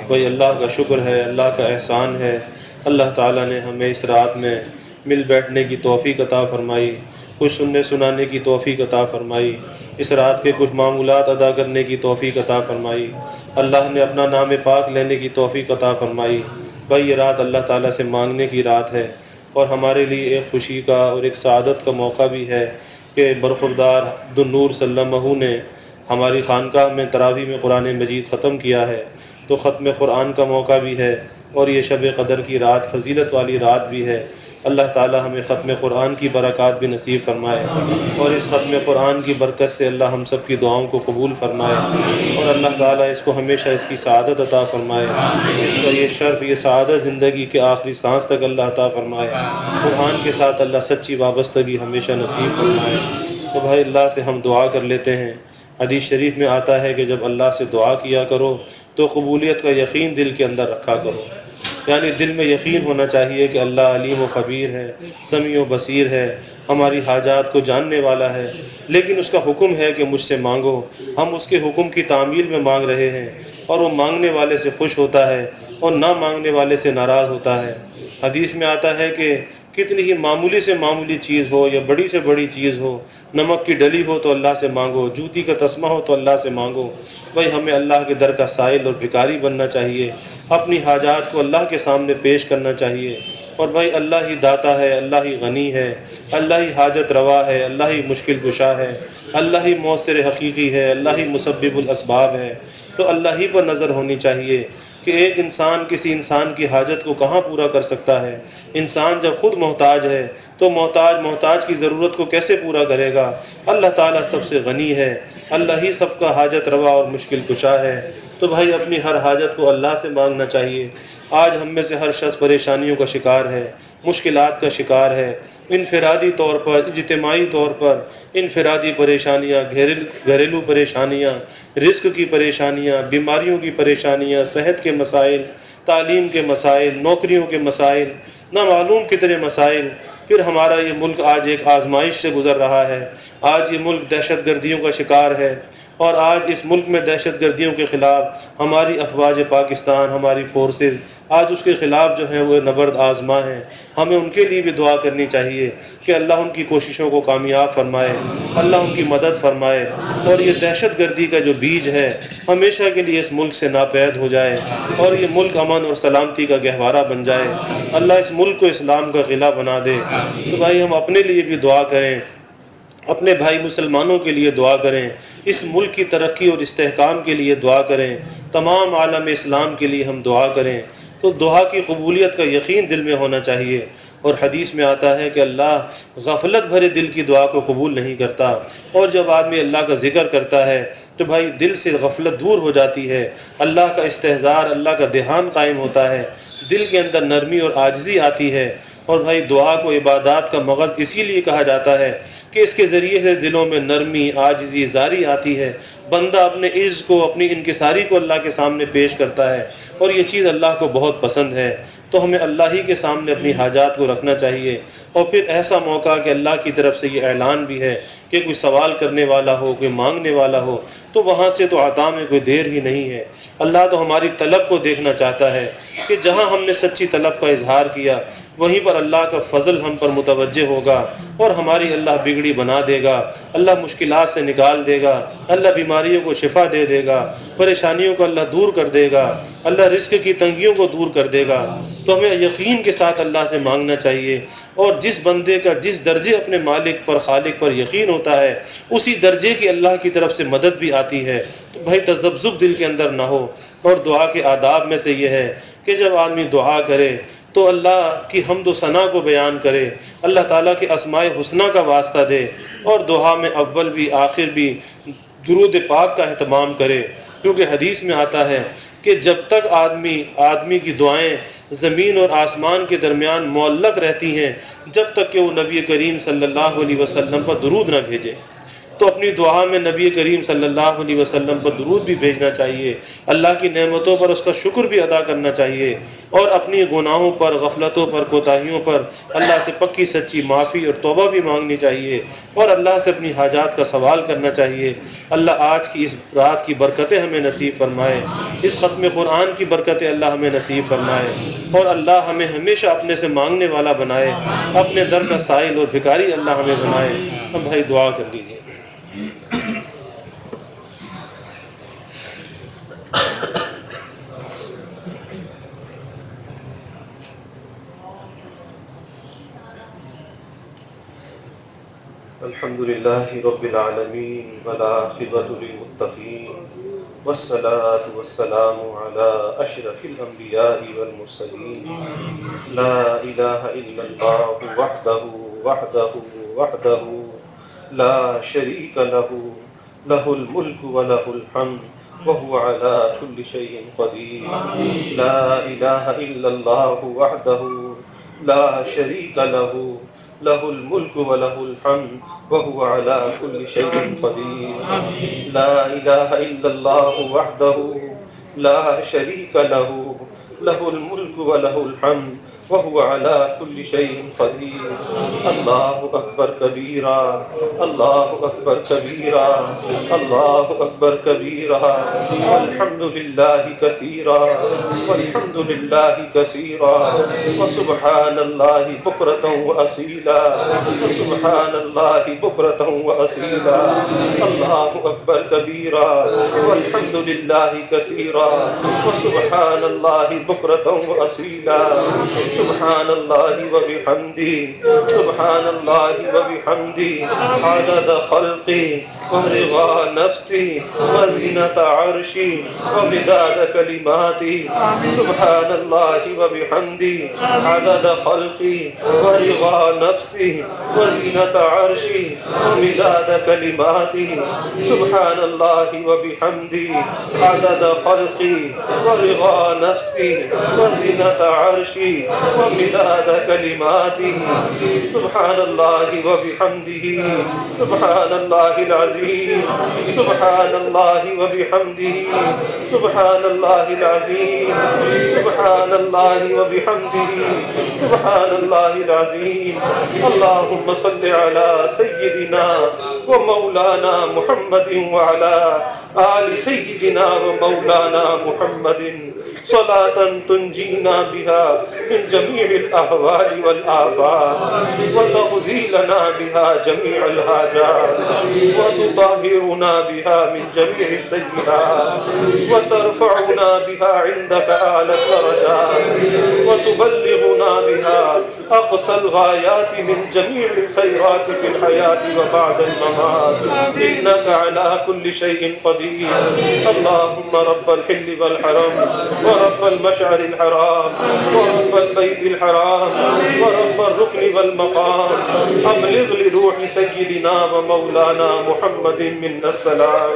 بھائی اللہ کا شکر ہے، اللہ کا احسان ہے، اللہ تعالیٰ نے ہمیں اس رات میں مل بیٹھنے کی توفیق عطا فرمائی، کچھ سننے سنانے کی توفیق عطا فرمائی، اس رات کے کچھ معمولات ادا کرنے کی توفیق عطا فرمائی، اللہ نے اپنا نام پاک لینے کی توفیق عطا فرمائی۔ بھائی یہ رات اللہ تعالیٰ سے مانگنے کی رات ہے، اور ہمارے لیے ایک خوشی کا اور ایک سعادت کا موقع بھی ہے کہ برخوردار عبدالنور صلی اللہ علیہ نے ہماری خانقاہ میں تراویح میں قرآن مجید ختم کیا ہے، تو ختم قرآن کا موقع بھی ہے، اور یہ شب قدر کی رات فضیلت والی رات بھی ہے۔ اللہ تعالی ہمیں ختم قرآن کی برکات بھی نصیب فرمائے، اور اس ختم قرآن کی برکت سے اللہ ہم سب کی دعاؤں کو قبول فرمائے، اور اللہ تعالی اس کو ہمیشہ اس کی سعادت عطا فرمائے، اس کا یہ شرف، یہ سعادت زندگی کے آخری سانس تک اللہ عطا فرمائے، قرآن کے ساتھ اللہ سچی وابستگی ہمیشہ نصیب فرمائے۔ تو بھائی اللہ سے ہم دعا کر لیتے ہیں۔ حدیث شریف میں آتا ہے کہ جب اللہ سے دعا کیا کرو تو قبولیت کا یقین دل کے اندر رکھا کرو، یعنی دل میں یقین ہونا چاہیے کہ اللہ علیم و خبیر ہے، سمیع و بصیر ہے، ہماری حاجات کو جاننے والا ہے، لیکن اس کا حکم ہے کہ مجھ سے مانگو۔ ہم اس کے حکم کی تعمیل میں مانگ رہے ہیں، اور وہ مانگنے والے سے خوش ہوتا ہے اور نہ مانگنے والے سے ناراض ہوتا ہے۔ حدیث میں آتا ہے کہ کتنی ہی معمولی سے معمولی چیز ہو یا بڑی سے بڑی چیز ہو، نمک کی ڈلی ہو تو اللہ سے مانگو، جوتی کا تسمہ ہو تو اللہ سے مانگو۔ بھائی ہمیں اللہ کے در کا سائل اور بھکاری بننا چاہیے، اپنی حاجات کو اللہ کے سامنے پیش کرنا چاہیے، اور بھائی اللہ ہی داتا ہے، اللہ ہی غنی ہے، اللہ ہی حاجت روا ہے، اللہ ہی مشکل کشا ہے، اللہ ہی مؤثر حقیقی ہے، اللہ ہی مسبب الاسباب ہے۔ تو اللہ ہی پر نظر ہونی چاہیے کہ ایک انسان کسی انسان کی حاجت کو کہاں پورا کر سکتا ہے۔ انسان جب خود محتاج ہے تو محتاج کی ضرورت کو کیسے پورا کرے گا؟ اللہ تعالیٰ سب سے غنی ہے، اللہ ہی سب کا حاجت روا اور مشکل کشا ہے۔ تو بھائی اپنی ہر حاجت کو اللہ سے مانگنا چاہیے۔ آج ہم میں سے ہر شخص پریشانیوں کا شکار ہے، مشکلات کا شکار ہے، انفرادی طور پر، اجتماعی طور پر انفرادی پریشانیاں، گھریلو پریشانیاں، رزق کی پریشانیاں، بیماریوں کی پریشانیاں، صحت کے مسائل، تعلیم کے مسائل، نوکریوں کے مسائل، نہ معلوم کتنے مسائل۔ پھر ہمارا یہ ملک آج ایک آزمائش سے گزر رہا ہے، آج یہ ملک دہشت گردیوں کا شکار ہے، اور آج اس ملک میں دہشت گردیوں کے خلاف ہماری افواج پاکستان، ہماری فورسز آج اس کے خلاف جو ہیں وہ نبرد آزما ہیں۔ ہمیں ان کے لیے بھی دعا کرنی چاہیے کہ اللہ ان کی کوششوں کو کامیاب فرمائے، اللہ ان کی مدد فرمائے، اور یہ دہشت گردی کا جو بیج ہے ہمیشہ کے لیے اس ملک سے ناپید ہو جائے، اور یہ ملک امن اور سلامتی کا گہوارہ بن جائے، اللہ اس ملک کو اسلام کا قلعہ بنا دے۔ تو بھائی ہم اپنے لیے بھی دعا کریں، اپنے بھائی مسلمانوں کے لیے دعا کریں، اس ملک کی ترقی اور استحکام کے لیے دعا کریں، تمام عالم اسلام کے لیے ہم دعا کریں۔ تو دعا کی قبولیت کا یقین دل میں ہونا چاہیے، اور حدیث میں آتا ہے کہ اللہ غفلت بھرے دل کی دعا کو قبول نہیں کرتا، اور جب آدمی اللہ کا ذکر کرتا ہے تو بھائی دل سے غفلت دور ہو جاتی ہے، اللہ کا استحضار، اللہ کا دھیان قائم ہوتا ہے، دل کے اندر نرمی اور عاجزی آتی ہے۔ اور بھائی دعا کو عبادات کا مغز اسی لیے کہا جاتا ہے کہ اس کے ذریعے سے دلوں میں نرمی، عاجزی، زاری آتی ہے، بندہ اپنے عجز کو، اپنی انکساری کو اللہ کے سامنے پیش کرتا ہے، اور یہ چیز اللہ کو بہت پسند ہے۔ تو ہمیں اللہ ہی کے سامنے اپنی حاجات کو رکھنا چاہیے، اور پھر ایسا موقع کہ اللہ کی طرف سے یہ اعلان بھی ہے کہ کوئی سوال کرنے والا ہو، کوئی مانگنے والا ہو، تو وہاں سے تو عطا میں کوئی دیر ہی نہیں ہے۔ اللہ تو ہماری طلب کو دیکھنا چاہتا ہے کہ جہاں ہم نے سچی طلب کا اظہار کیا وہیں پر اللہ کا فضل ہم پر متوجہ ہوگا، اور ہماری اللہ بگڑی بنا دے گا، اللہ مشکلات سے نکال دے گا، اللہ بیماریوں کو شفا دے دے گا، پریشانیوں کو اللہ دور کر دے گا، اللہ رزق کی تنگیوں کو دور کر دے گا۔ تو ہمیں یقین کے ساتھ اللہ سے مانگنا چاہیے، اور جس بندے کا جس درجے اپنے مالک پر، خالق پر یقین ہوتا ہے، اسی درجے کی اللہ کی طرف سے مدد بھی آتی ہے۔ تو بھائی تذبذب دل کے اندر نہ ہو، اور دعا کے آداب میں سے یہ ہے کہ جب آدمی دعا کرے تو اللہ کی حمد و ثنا کو بیان کرے، اللہ تعالیٰ کے اسماء حسنہ کا واسطہ دے، اور دعا میں اول بھی آخر بھی درود پاک کا اہتمام کرے، کیونکہ حدیث میں آتا ہے کہ جب تک آدمی کی دعائیں زمین اور آسمان کے درمیان معلق رہتی ہیں، جب تک کہ وہ نبی کریم صلی اللہ علیہ وسلم پر درود نہ بھیجے۔ تو اپنی دعا میں نبی کریم صلی اللہ علیہ وسلم پر درود بھی بھیجنا چاہیے، اللہ کی نعمتوں پر اس کا شکر بھی ادا کرنا چاہیے، اور اپنی گناہوں پر، غفلتوں پر، کوتاہیوں پر اللہ سے پکی سچی معافی اور توبہ بھی مانگنی چاہیے، اور اللہ سے اپنی حاجات کا سوال کرنا چاہیے۔ اللہ آج کی اس رات کی برکتیں ہمیں نصیب فرمائے، اس ختم قرآن کی برکتیں اللہ ہمیں نصیب فرمائے، اور اللہ ہمیں ہمیشہ اپنے سے مانگنے والا بنائے، اپنے در کا سائل اور بھکاری اللہ ہمیں بنائے۔ ہم بھائی دعا کر لیجیے۔ الحمد لله رب العالمين والعاقبة للمتقين والصلاة والسلام على أشرف الأنبياء والمرسلين لا إله إلا الله وحده لا شريك له له الملك وله الحمد وهو على كل شيء قدير لا إله إلا الله وحده لا شريك له له الملك وله الحمد وهو على كل شيء قدير لا إله إلا الله وحده لا شريك له له الملك وله الحمد وهو على كل شيء قدير الله أكبر كبيرا الله أكبر كبيرا الله أكبر كبيرا والحمد لله كثيرا والحمد لله كثيرا وسبحان الله بكرة وأصيلا وسبحان الله بكرة وأصيلا الله أكبر كبيرا والحمد لله كثيرا وسبحان الله بكرة وأصيلا سبحان الله وبحمده سبحان الله وبحمده عدد خلقي ورضا نفسي وزنة عرشي ومداد كلماتي سبحان الله وبحمده عدد خلقي ورضا نفسي وزنة عرشي ومداد كلماتي سبحان الله وبحمده عدد خلقي ورضا نفسي وزنة عرشي ومداد كلماته سبحان الله وبحمده سبحان الله العظيم سبحان الله وبحمده سبحان الله العظيم سبحان الله وبحمده سبحان الله العظيم اللهم صل على سيدنا ومولانا محمد وعلى آل سيدنا ومولانا محمد صلاة تنجينا بها من جميع الأهوال والآفات وتغزيلنا بها جميع الحاجات وتطهرنا بها من جميع السيئات وترفعنا بها عندك أعلى الدرجات وتبلغنا بها أقصى الغايات من جميع الخيرات في الحياة وبعد الممات إنك على كل شيء قدير اللهم رب الحل والحرم ورب المشعر الحرام ورب البيت الحرام ورب الركن والمقام أبلغ لروح سيدنا ومولانا محمد منا السلام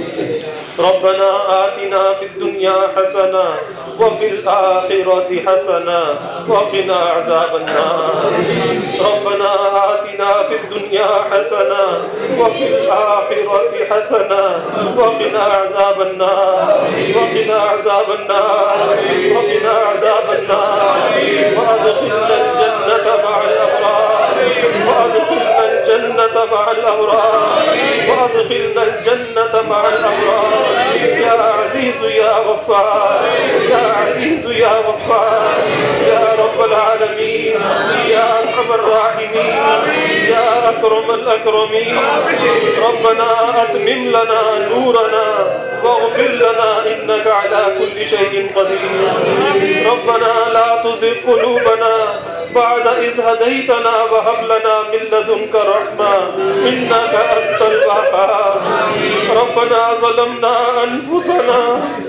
ربنا آتنا في الدنيا حسنة وفي الآخرة حسنة وقنا عذاب النار ربنا آتنا في الدنيا حسنة وفي الآخرة حسنة وقنا عذاب النار وقنا عذاب النار وقنا عذاب النار وأدخلنا الجنة مع الأبرار وأدخلنا الجنة مع الأبرار وأدخلنا الجنة مع الأبرار يا عزيز يا غفار يا عزيز يا غفار يا رب العالمين يا أرحم الراحمين يا أكرم الأكرمين ربنا أتمم لنا نورنا واغفر لنا إنك على كل شيء قدير ربنا لا تزغ قلوبنا بعد إذ هديتنا وهب لنا من لدنك رحمة إنك أنت الوهاب ربنا ظلمنا أنفسنا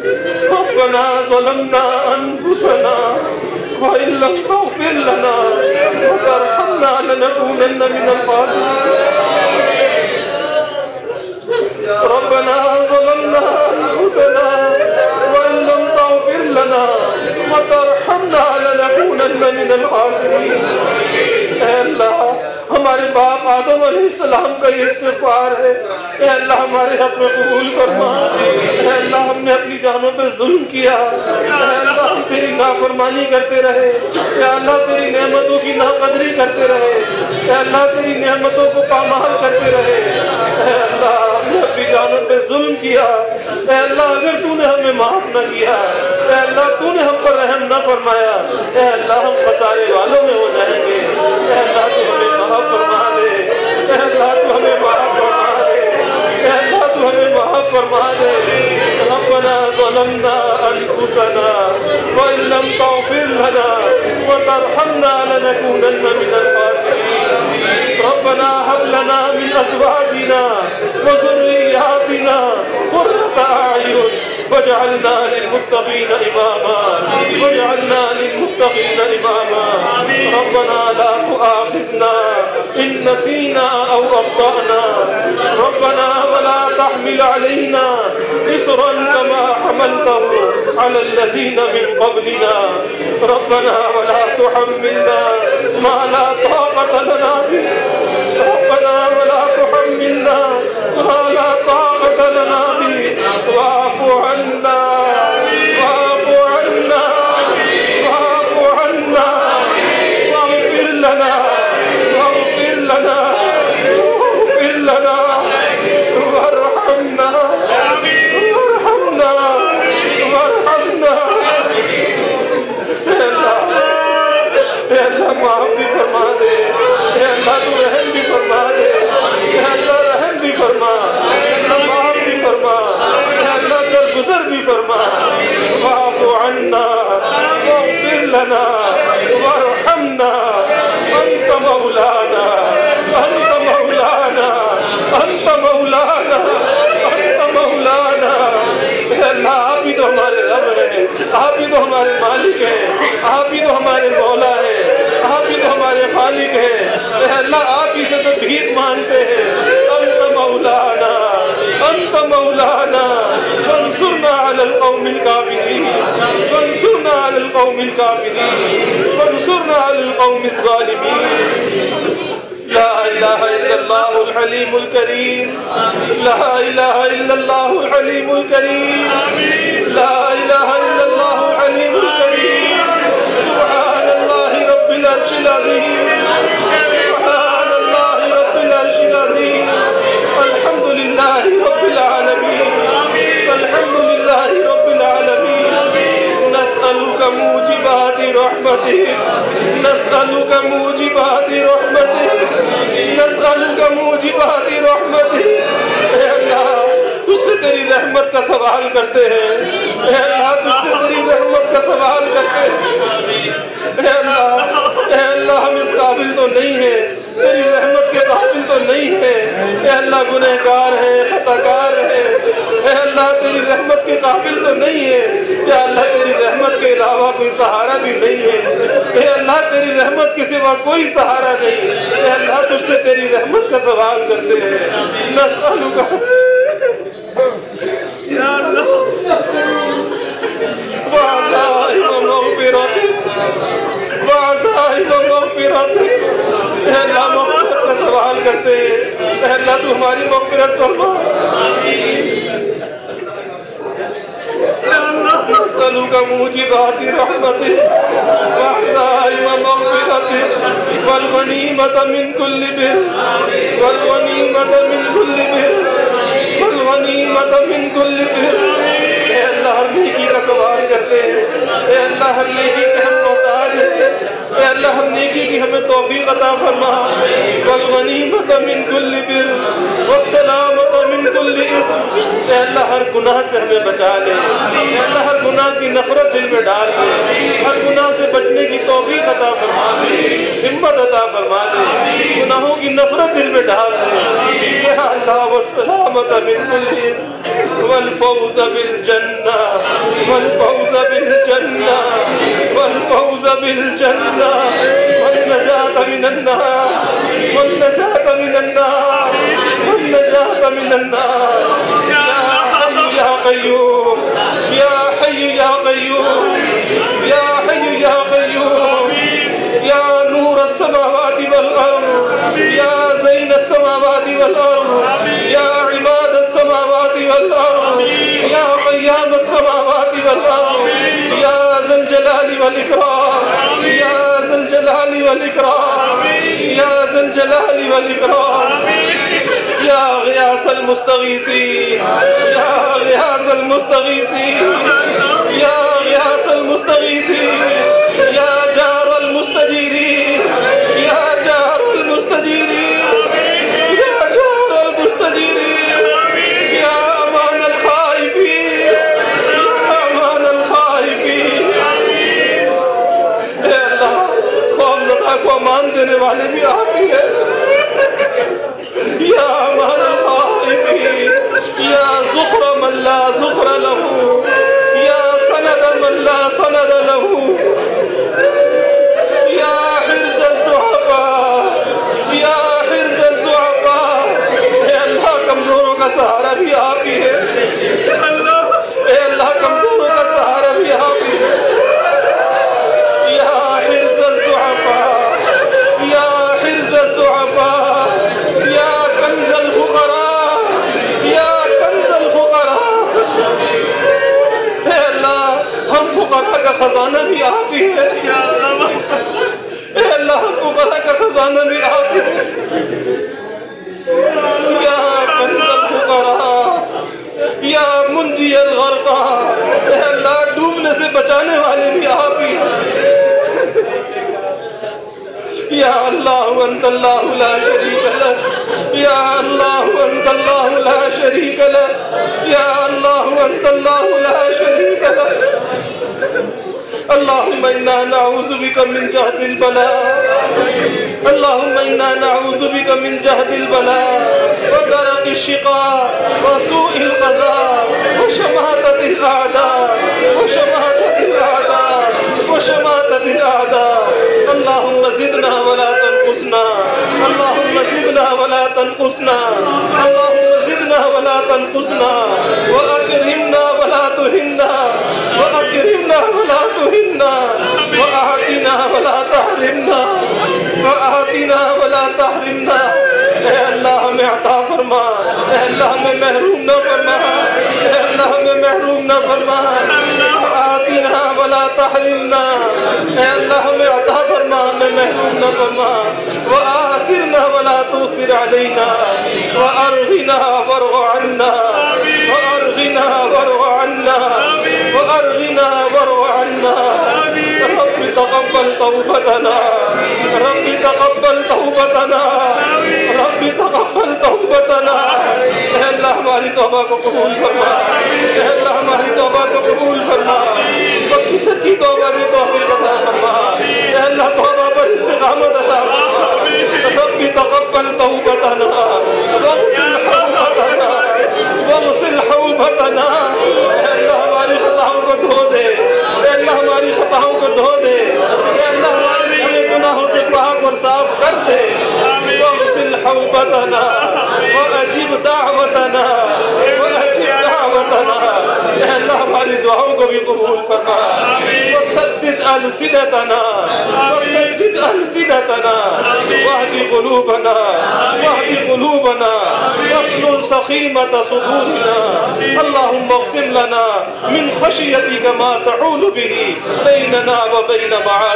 وإن لم تغفر لنا وترحمنا لنكونن من الخاسرين ربنا ظلمنا أنفسنا وإن لم تغفر لنا وترحمنا لنكونن من الخاسرين اے اللہ ہمارے باپ آدم علیہ السلام کا یہ استغفار ہے، اے اللہ ہمارے حق میں قبول فرما۔ اے اللہ ہم نے اپنی جانوں پہ ظلم کیا، اے اللہ ہم تیری نافرمانی کرتے رہے، اے اللہ تیری نعمتوں کی ناقدری کرتے رہے، اے اللہ تیری نعمتوں کو پامال کرتے رہے، اے اللہ ہم نے اپنی جانوں پہ ظلم کیا، اے اللہ اگر تو نے ہمیں معاف نہ کیا، اے اللہ تو نے ہم پر رحم نہ فرمایا، اے اللہ ہم خسارے والوں میں ہو جائیں گے، اے اللہ تو ہمیں معاف فرما دے، اے اللہ تو ہمیں معاف فرما دے، اے اللہ تو ہمیں معاف فرما دے۔ ربنا ظلمنا انفسنا وان لم تغفر لنا وترحمنا لنكونن من الخاسرين۔ ربنا هب لنا من ازواجنا وذرياتنا قرة اعين واجعلنا للمتقين اماما، واجعلنا للمتقين اماما۔ ربنا لا تؤاخذنا ان نسينا او اخطأنا، ربنا ولا تحمل علينا إصرا كما حملته على الذين من قبلنا، ربنا ولا تحملنا ما لا طاقة لنا به، ربنا ولا تحملنا ما لا طاقة لنا به، واعف عنا واعف عنا واعف عنا واغفر لنا واغفر لنا واغفر لنا وارحمنا وارحمنا وارحمنا۔ اے اللہ معاف بھی فرما دے، اے اللہ تو رحم بھی فرما دے، اے اللہ رحم بھی فرما، اے اللہ معاف بھی فرما، اے اللہ درگزر بھی فرما۔ واعف عنا واغفر لنا وارحمنا، انت مولانا انت مولانا انت مولانا انت مولانا۔ اے اللہ آپ ہی تو ہمارے رب ہیں، آپ ہی تو ہمارے مالک ہیں، آپ ہی تو ہمارے مولا ہیں، آپ ہی تو ہمارے خالق ہیں۔ اے اللہ آپ ہی سے تو بھیک مانگتے ہیں۔ انت مولانا انت مولانا فانصرنا علی القوم الکافرین، فانصرنا علی القوم الکافرین، فانصرنا علی القوم الظالمین۔ لا الہ الا اللہ الحلیم الکریم، لا الہ الا اللہ الحلیم الکریم، لا الہ الا اللہ الحلیم الکریم۔ سبحان اللہ رب العرش العظیم، سبحان اللہ رب العرش العظیم۔ الحمد للہ رب العالمین، الحمد للہ رب العالمین۔ نسألک موجبات رحمتک، نسألک موجبات رحمتک، نسألک موجبات رحمتک۔ اے اللہ تجھ سے تیری رحمت کا سوال کرتے ہیں، اے اللہ تجھ سے تیری رحمت کا سوال کرتے ہیں۔ اے اللہ ہم اس قابل تو نہیں ہیں، تیری رحمت کے قابل تو نہیں ہیں، اے اللہ گنہگار ہیں، خطا کار ہیں، اے اللہ تیری رحمت کے قابل تو نہیں ہے، یا اللہ تیری رحمت کے علاوہ کوئی سہارا بھی نہیں ہے، اے اللہ تیری رحمت کے سوا کوئی سہارا نہیں، اے اللہ تجھ سے تیری رحمت کا سوال کرتے ہیں۔ نسألک یا اللہ وعزائم مغفرتک، وعزائم مغفرتک۔ اے اللہ مغفرت کا سوال کرتے ہیں، اے اللہ تو ہماری مغفرت فرما۔ نسألک موجبات رحمتک وعزائم مغفرتک والغنیمۃ من کل بر، والغنیمۃ من کل بر، والغنیمۃ من کل بر۔ اے اللہ ہر نیکی کا سوال کرتے ہیں، اے اللہ ہر نیکی کے ہم محتاج ہیں، اے اللہ ہر نیکی کی ہمیں توفیق عطا فرما۔ والغنیمۃ من کل بر والسلامۃ من کل اثم۔ اے اللہ ہر گناہ سے ہمیں بچا لے، اے اللہ ہر گناہ کی نفرت دل میں ڈال دے، ہر گناہ سے بچنے کی توفیق عطا فرما دے، ہمت عطا فرما دے، گناہوں کی نفرت دل میں ڈال دے یا اللہ۔ والسلامۃ من کل اثم والفوز بالجنہ، والفوز بالجنہ، والفوز بالجنہ، والنجاة من النار، والنجاة من النار، والنجاة من النار۔ یا حی یا قیوم، یا حی یا قیوم، یا حی یا قیوم، یا نور السماوات والارض، یا زین والأرض يا عماد السماوات والأرض يا قيام السماوات والأرض يا ذا الجلال والإكرام يا ذا الجلال والإكرام يا ذا الجلال والإكرام يا غياث المستغيثين يا غياث المستغيثين يا غياث المستغيثين يا جار المستجيرين يا جار المستجيرين يا جار المستجيرين يا امان الخائفين يا امان الخائفين اے اللہ خوف زدہ کو امان دینے والے بھی آپ ہی ہیں یا امان الخائفین یا ذخر من لا ذخر له یا سند من لا سند له یا حرز الزعفاء یا حرز الزعفاء اے اللہ کمزوروں کا سہارا بھی آپ ہی ہے اے اللہ کمزوروں کا سہارا بھی آپ ہی ہے یا حرز الزعفاء یا حرز الزعفاء یا کنز الفقراء یا کنز الفقراء اے اللہ ہم فقراء کا خزانہ بھی آپ ہی ہے اے اللہ ہم فقراء کا خزانہ بھی آپ ہی ہے یا کنز الفقراء یا منجی الغرقى اے اللہ ڈوبنے سے بچانے والے بھی آپ ہی ہیں یا اللہ انت اللہ لا شریک لک یا اللہ انت اللہ لا شریک لک یا اللہ انت اللہ لا شریک لک اللہم انا نعوذ بک من جہد البلاء اللہم انا نعوذ بک من جہد البلاء ودرق الشقاء وسوء القضاء وشماتة الأعداء وشماتة الأعداء وشماتة الأعداء اللهم زدنا ولا تنقصنا اللهم زدنا ولا تنقصنا اللهم زدنا ولا تنقصنا وأكرمنا ولا تهنا وأكرمنا ولا تهنا وأعطنا ولا تحرمنا وأعطنا ولا تحرمنا اے اللہ ہمیں عطا فرما اے اللہ ہمیں محروم نہ فرما اے اللہ ہمیں محروم نہ فرما آتنا ولا تحرمنا اے اللہ ہمیں عطا فرما ہمیں محروم نہ فرما وآثرنا ولا تؤثر علينا وأرغنا وارغ عنا وأرغنا وارغ عنا وأرغنا وارغ عنا رب تقبل توبتنا رب تقبل توبتنا رب تقبل توبتنا اے اللہ ہماری توبہ کو قبول فرما اے اللہ ہماری توبہ کو قبول فرما پکی سچی توبہ کی توفیق عطا فرما اے اللہ توبہ پر استقامت عطا فرما رب تقبل توبتنا واغسل حوبتنا واغسل حوبتنا اے اللہ ہماری خطاؤں کو دھو دے اے اللہ ہماری خطاؤں کو دھو دے اے اللہ ہمارے گناہوں سے پاک اور صاف کر دے واغسل حوبتنا واجب دعوتنا واجب دعوتنا اے اللہ ہماری دعاؤں کو بھی قبول فرما وسدد السنتنا وسدد السنتنا واهد قلوبنا واهد قلوبنا واصلل سخيمة صدورنا اللهم اقسم لنا من خشيتك ما تحول به بيننا وبين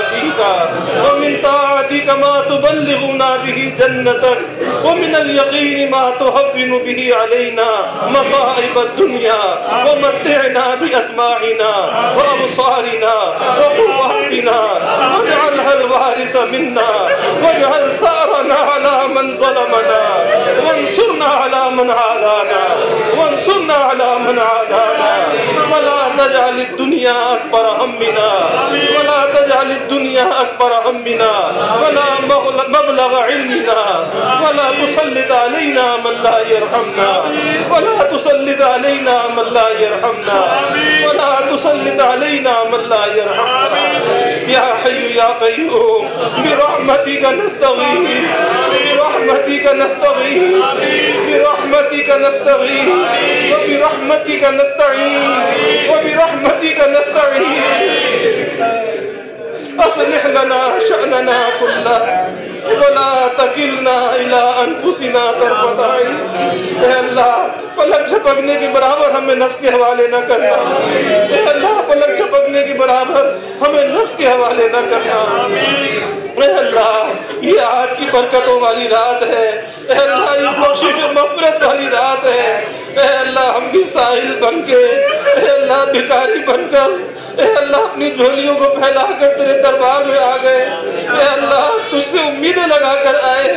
معاصيك ومن طاعتك ما تبلغنا به جنتك ومن اليقين ما تهون به علينا مصائب الدنيا ومتعنا بأسماعنا وأبصارنا وقواتنا واجعلها الوارث منا واجعل ثأرنا على من ظلمنا وانصرنا على من عادانا وانصرنا على من عادانا ولا تجعل الدنيا أكبر همنا ولا تجعل الدنيا أكبر همنا ولا مبلغ علمنا ولا تسلط علينا من لا يرحمنا ولا تسلط علينا من لا يرحمنا ولا تسلط علينا من لا يرحمنا يا حي يا قيوم برحمتك نستغيث برحمتك نستغيث برحمتك نستغيث وبرحمتك نستعين وبرحمتك نستعين أصلح لنا شأننا كله ولا تکلنا الی انفسنا طرفۃ عین۔ اے اللہ پلک جھپکنے کے برابر ہمیں نفس کے حوالے نہ کرنا، اے اللہ پلک جھپکنے کے برابر ہمیں نفس کے حوالے نہ کرنا۔ اے اللہ یہ آج کی برکتوں والی رات ہے، اے اللہ یہ بخشش و مغفرت والی رات ہے، اے اللہ ہم بھی سائل بن کے، اے اللہ بھکاری بن کر، اے اللہ اپنی جھولیوں کو پھیلا کر تیرے دربار میں آ گئے، اے اللہ تجھ سے امیدیں لگا کر آئے،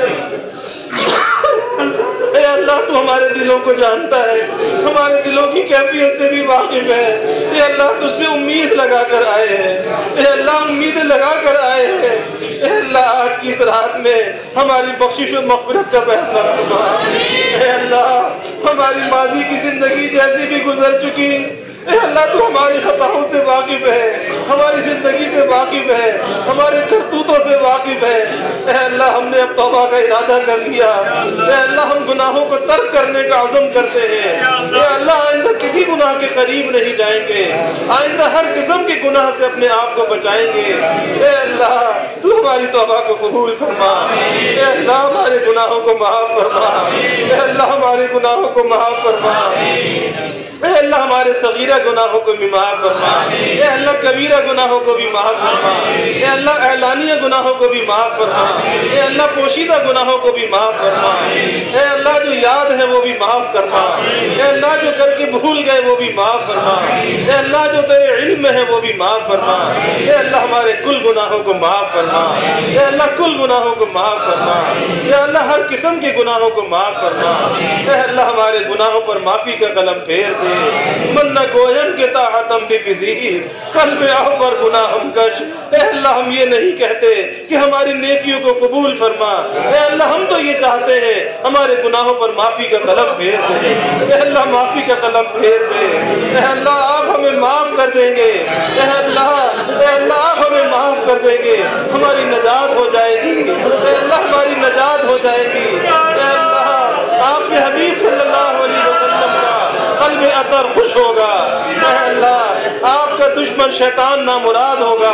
اے اللہ تو ہمارے دلوں کو جانتا ہے، ہمارے دلوں کی کیفیت سے بھی واقف ہے، اے اللہ تجھ سے امید لگا کر آئے ہیں، اے اللہ امیدیں لگا کر آئے ہیں، اے اللہ آج کی اس رات میں ہماری بخشش و مغفرت کا فیصلہ فرما، اے اللہ ہماری ماضی کی زندگی جیسی بھی گزر چکی، اے اللہ تو ہماری خطاؤں سے واقف ہے، ہماری زندگی سے واقف ہے، ہمارے کرتوتوں سے واقف ہے، اے اللہ ہم نے اب توبہ کا ارادہ کر لیا، اے اللہ ہم گناہوں کو ترک کرنے کا عزم کرتے ہیں، اے اللہ آئندہ کسی گناہ کے قریب نہیں جائیں گے، آئندہ ہر قسم کے گناہ سے اپنے آپ کو بچائیں گے، اے اللہ تو ہماری توبہ کو قبول فرما، اے اللہ ہمارے گناہوں کو معاف فرما، اے اللہ ہمارے گناہوں کو معاف فرما، اے اللہ ہمارے صغیرہ گناہوں کو بھی معاف فرما، اے اللہ کبیرہ گناہوں کو بھی معاف فرما، اے اللہ اعلانیہ گناہوں کو بھی معاف فرما، اے اللہ پوشیدہ گناہوں کو بھی معاف فرما، اے اللہ جو یاد ہے وہ بھی معاف فرما، اے اللہ جو کر کے بھول گئے وہ بھی معاف فرما، اے اللہ جو تیرے علم میں ہے وہ بھی معاف فرما، اے اللہ ہمارے کل گناہوں کو معاف فرما، اے اللہ کل گناہوں کو معاف فرما، اے اللہ ہر قسم کے گناہوں کو معاف فرما، اے اللہ ہمارے گناہوں پر معافی کا قلم پھیر دے، من نہ گوین کے تاحتم بھی بزیر قلب آور گناہم کش، اے اللہ ہم یہ نہیں کہتے کہ ہماری نیکیوں کو قبول فرما، اے اللہ ہم تو یہ چاہتے ہیں ہمارے گناہوں پر معافی کا قلم پھیر دے، اے اللہ معافی کا قلم پھیر دے، اے اللہ آپ ہمیں معاف کر دیں گے، اے اللہ آپ ہمیں معاف کر دیں گے، ہماری نجات ہو جائے گی، اے اللہ ہماری نجات ہو جائے گی، اے اللہ آپ کے حبیب صلی اللہ علیہ وسلم کا قلب اطہر خوش ہوگا، اے اللہ آپ کا دشمن شیطان نامراد ہوگا،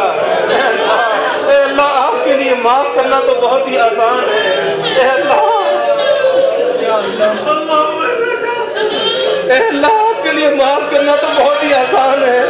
اے اللہ آپ کے لیے معاف کرنا تو بہت ہی آسان ہے، اے اللہ آپ کے لیے معاف کرنا تو بہت ہی آسان ہے،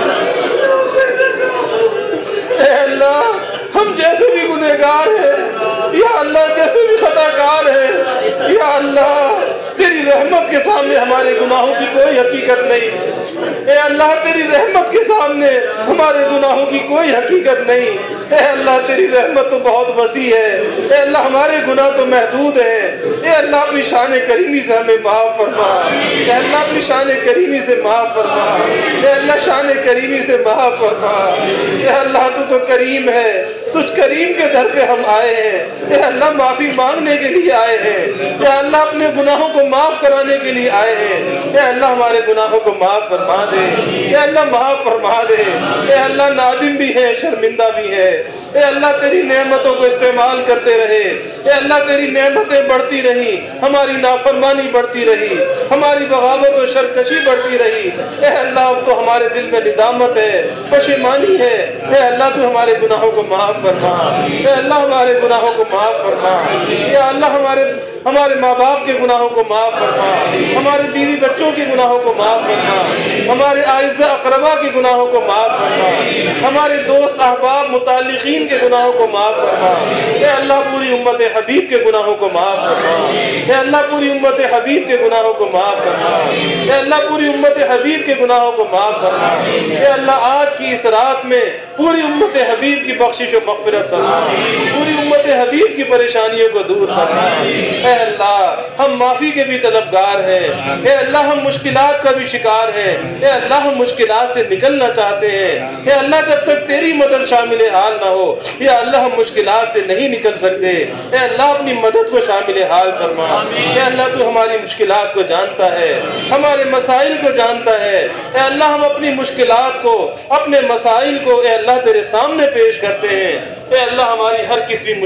اے اللہ ہم جیسے بھی گنہگار ہیں، یا اللہ جیسے بھی خطا کار ہیں، یا اللہ تیری رحمت کے سامنے ہمارے گناہوں کی کوئی حقیقت نہیں، اے اللہ تیری رحمت کے سامنے ہمارے گناہوں کی کوئی حقیقت نہیں، اے اللہ تیری رحمت تو بہت وسیع ہے، اے اللہ ہمارے گناہ تو محدود ہیں، اے اللہ اپنی شان کریمی سے ہمیں معاف فرما، اے اللہ اپنی شان کریمی سے معاف فرما، اے اللہ شان کریمی سے معاف فرما، اے اللہ تو کریم ہے، تجھ کریم کے در پہ ہم آئے ہیں، اے اللہ معافی مانگنے کے لیے آئے ہیں، اے اللہ اپنے گناہوں کو معاف کرانے کے لیے آئے ہیں، اے اللہ ہمارے گناہوں کو معاف فرما دے، اے اللہ معاف فرما دے، اے اللہ نادم بھی ہے شرمندہ بھی ہے، اے اللہ تیری نعمتوں کو استعمال کرتے رہے، اے اللہ تیری نعمتیں بڑھتی رہی، ہماری نافرمانی بڑھتی رہی، ہماری بغاوت و شرکشی بڑھتی رہی، اے اللہ اب تو ہمارے دل میں ندامت ہے، پشیمانی ہے، اے اللہ تو ہمارے گناہوں کو معاف فرما، اے اللہ ہمارے گناہوں کو معاف فرما، اے اللہ ہمارے ماں باپ کے گناہوں کو معاف فرما، ہمارے بیوی بچوں کے گناہوں کو معاف فرما، ہمارے اعزاء اقربا کے گناہوں کو معاف فرما، ہمارے دوست احباب متعلقین کے گناہوں کو معاف فرما، اے اللہ پوری امت حبیب کے گناہوں کو معاف فرما، اے اللہ پوری امت حبیب کے گناہوں کو معاف فرما، اے اللہ پوری امت حبیب کے گناہوں کو معاف فرما، اے اللہ آج کی اس رات میں پوری امت حبیب کی بخشش و مغفرت فرما، پوری امت حبیب کی پریشانیوں کو دور فرما، اے اللہ ہم معافی کے بھی طلبگار ہیں، اے اللہ ہم مشکلات کا بھی شکار ہیں، اے اللہ ہم مشکلات سے نکلنا چاہتے ہیں، اے اللہ جب تک تیری مدد شامل حال نہ ہو یا اللہ ہم مشکلات سے نہیں نکل سکتے، اے اللہ اپنی مدد کو شامل حال فرما، اے اللہ تو ہماری مشکلات کو جانتا ہے، ہمارے مسائل کو جانتا ہے، اے اللہ ہم اپنی مشکلات کو اپنے مسائل کو اے اللہ تیرے سامنے پیش کرتے ہیں، اے اللہ ہماری ہر قسم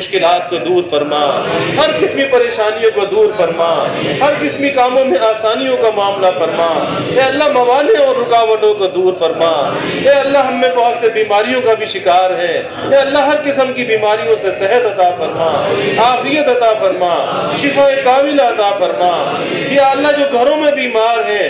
مشکلات کو دور فرما، ہر قسمی پریشانیوں کو دور فرما، ہر قسمی کاموں میں آسانیوں کا معاملہ فرما، اے اللہ موانع اور رکاوٹوں کو دور فرما، اے اللہ ہم میں بہت سے بیماریوں کا بھی شکار ہے، اے اللہ ہر قسم کی بیماریوں سے صحت عطا فرما، عافیت عطا فرما، شفا کاملہ عطا فرما، یا اللہ جو گھروں میں بیمار ہیں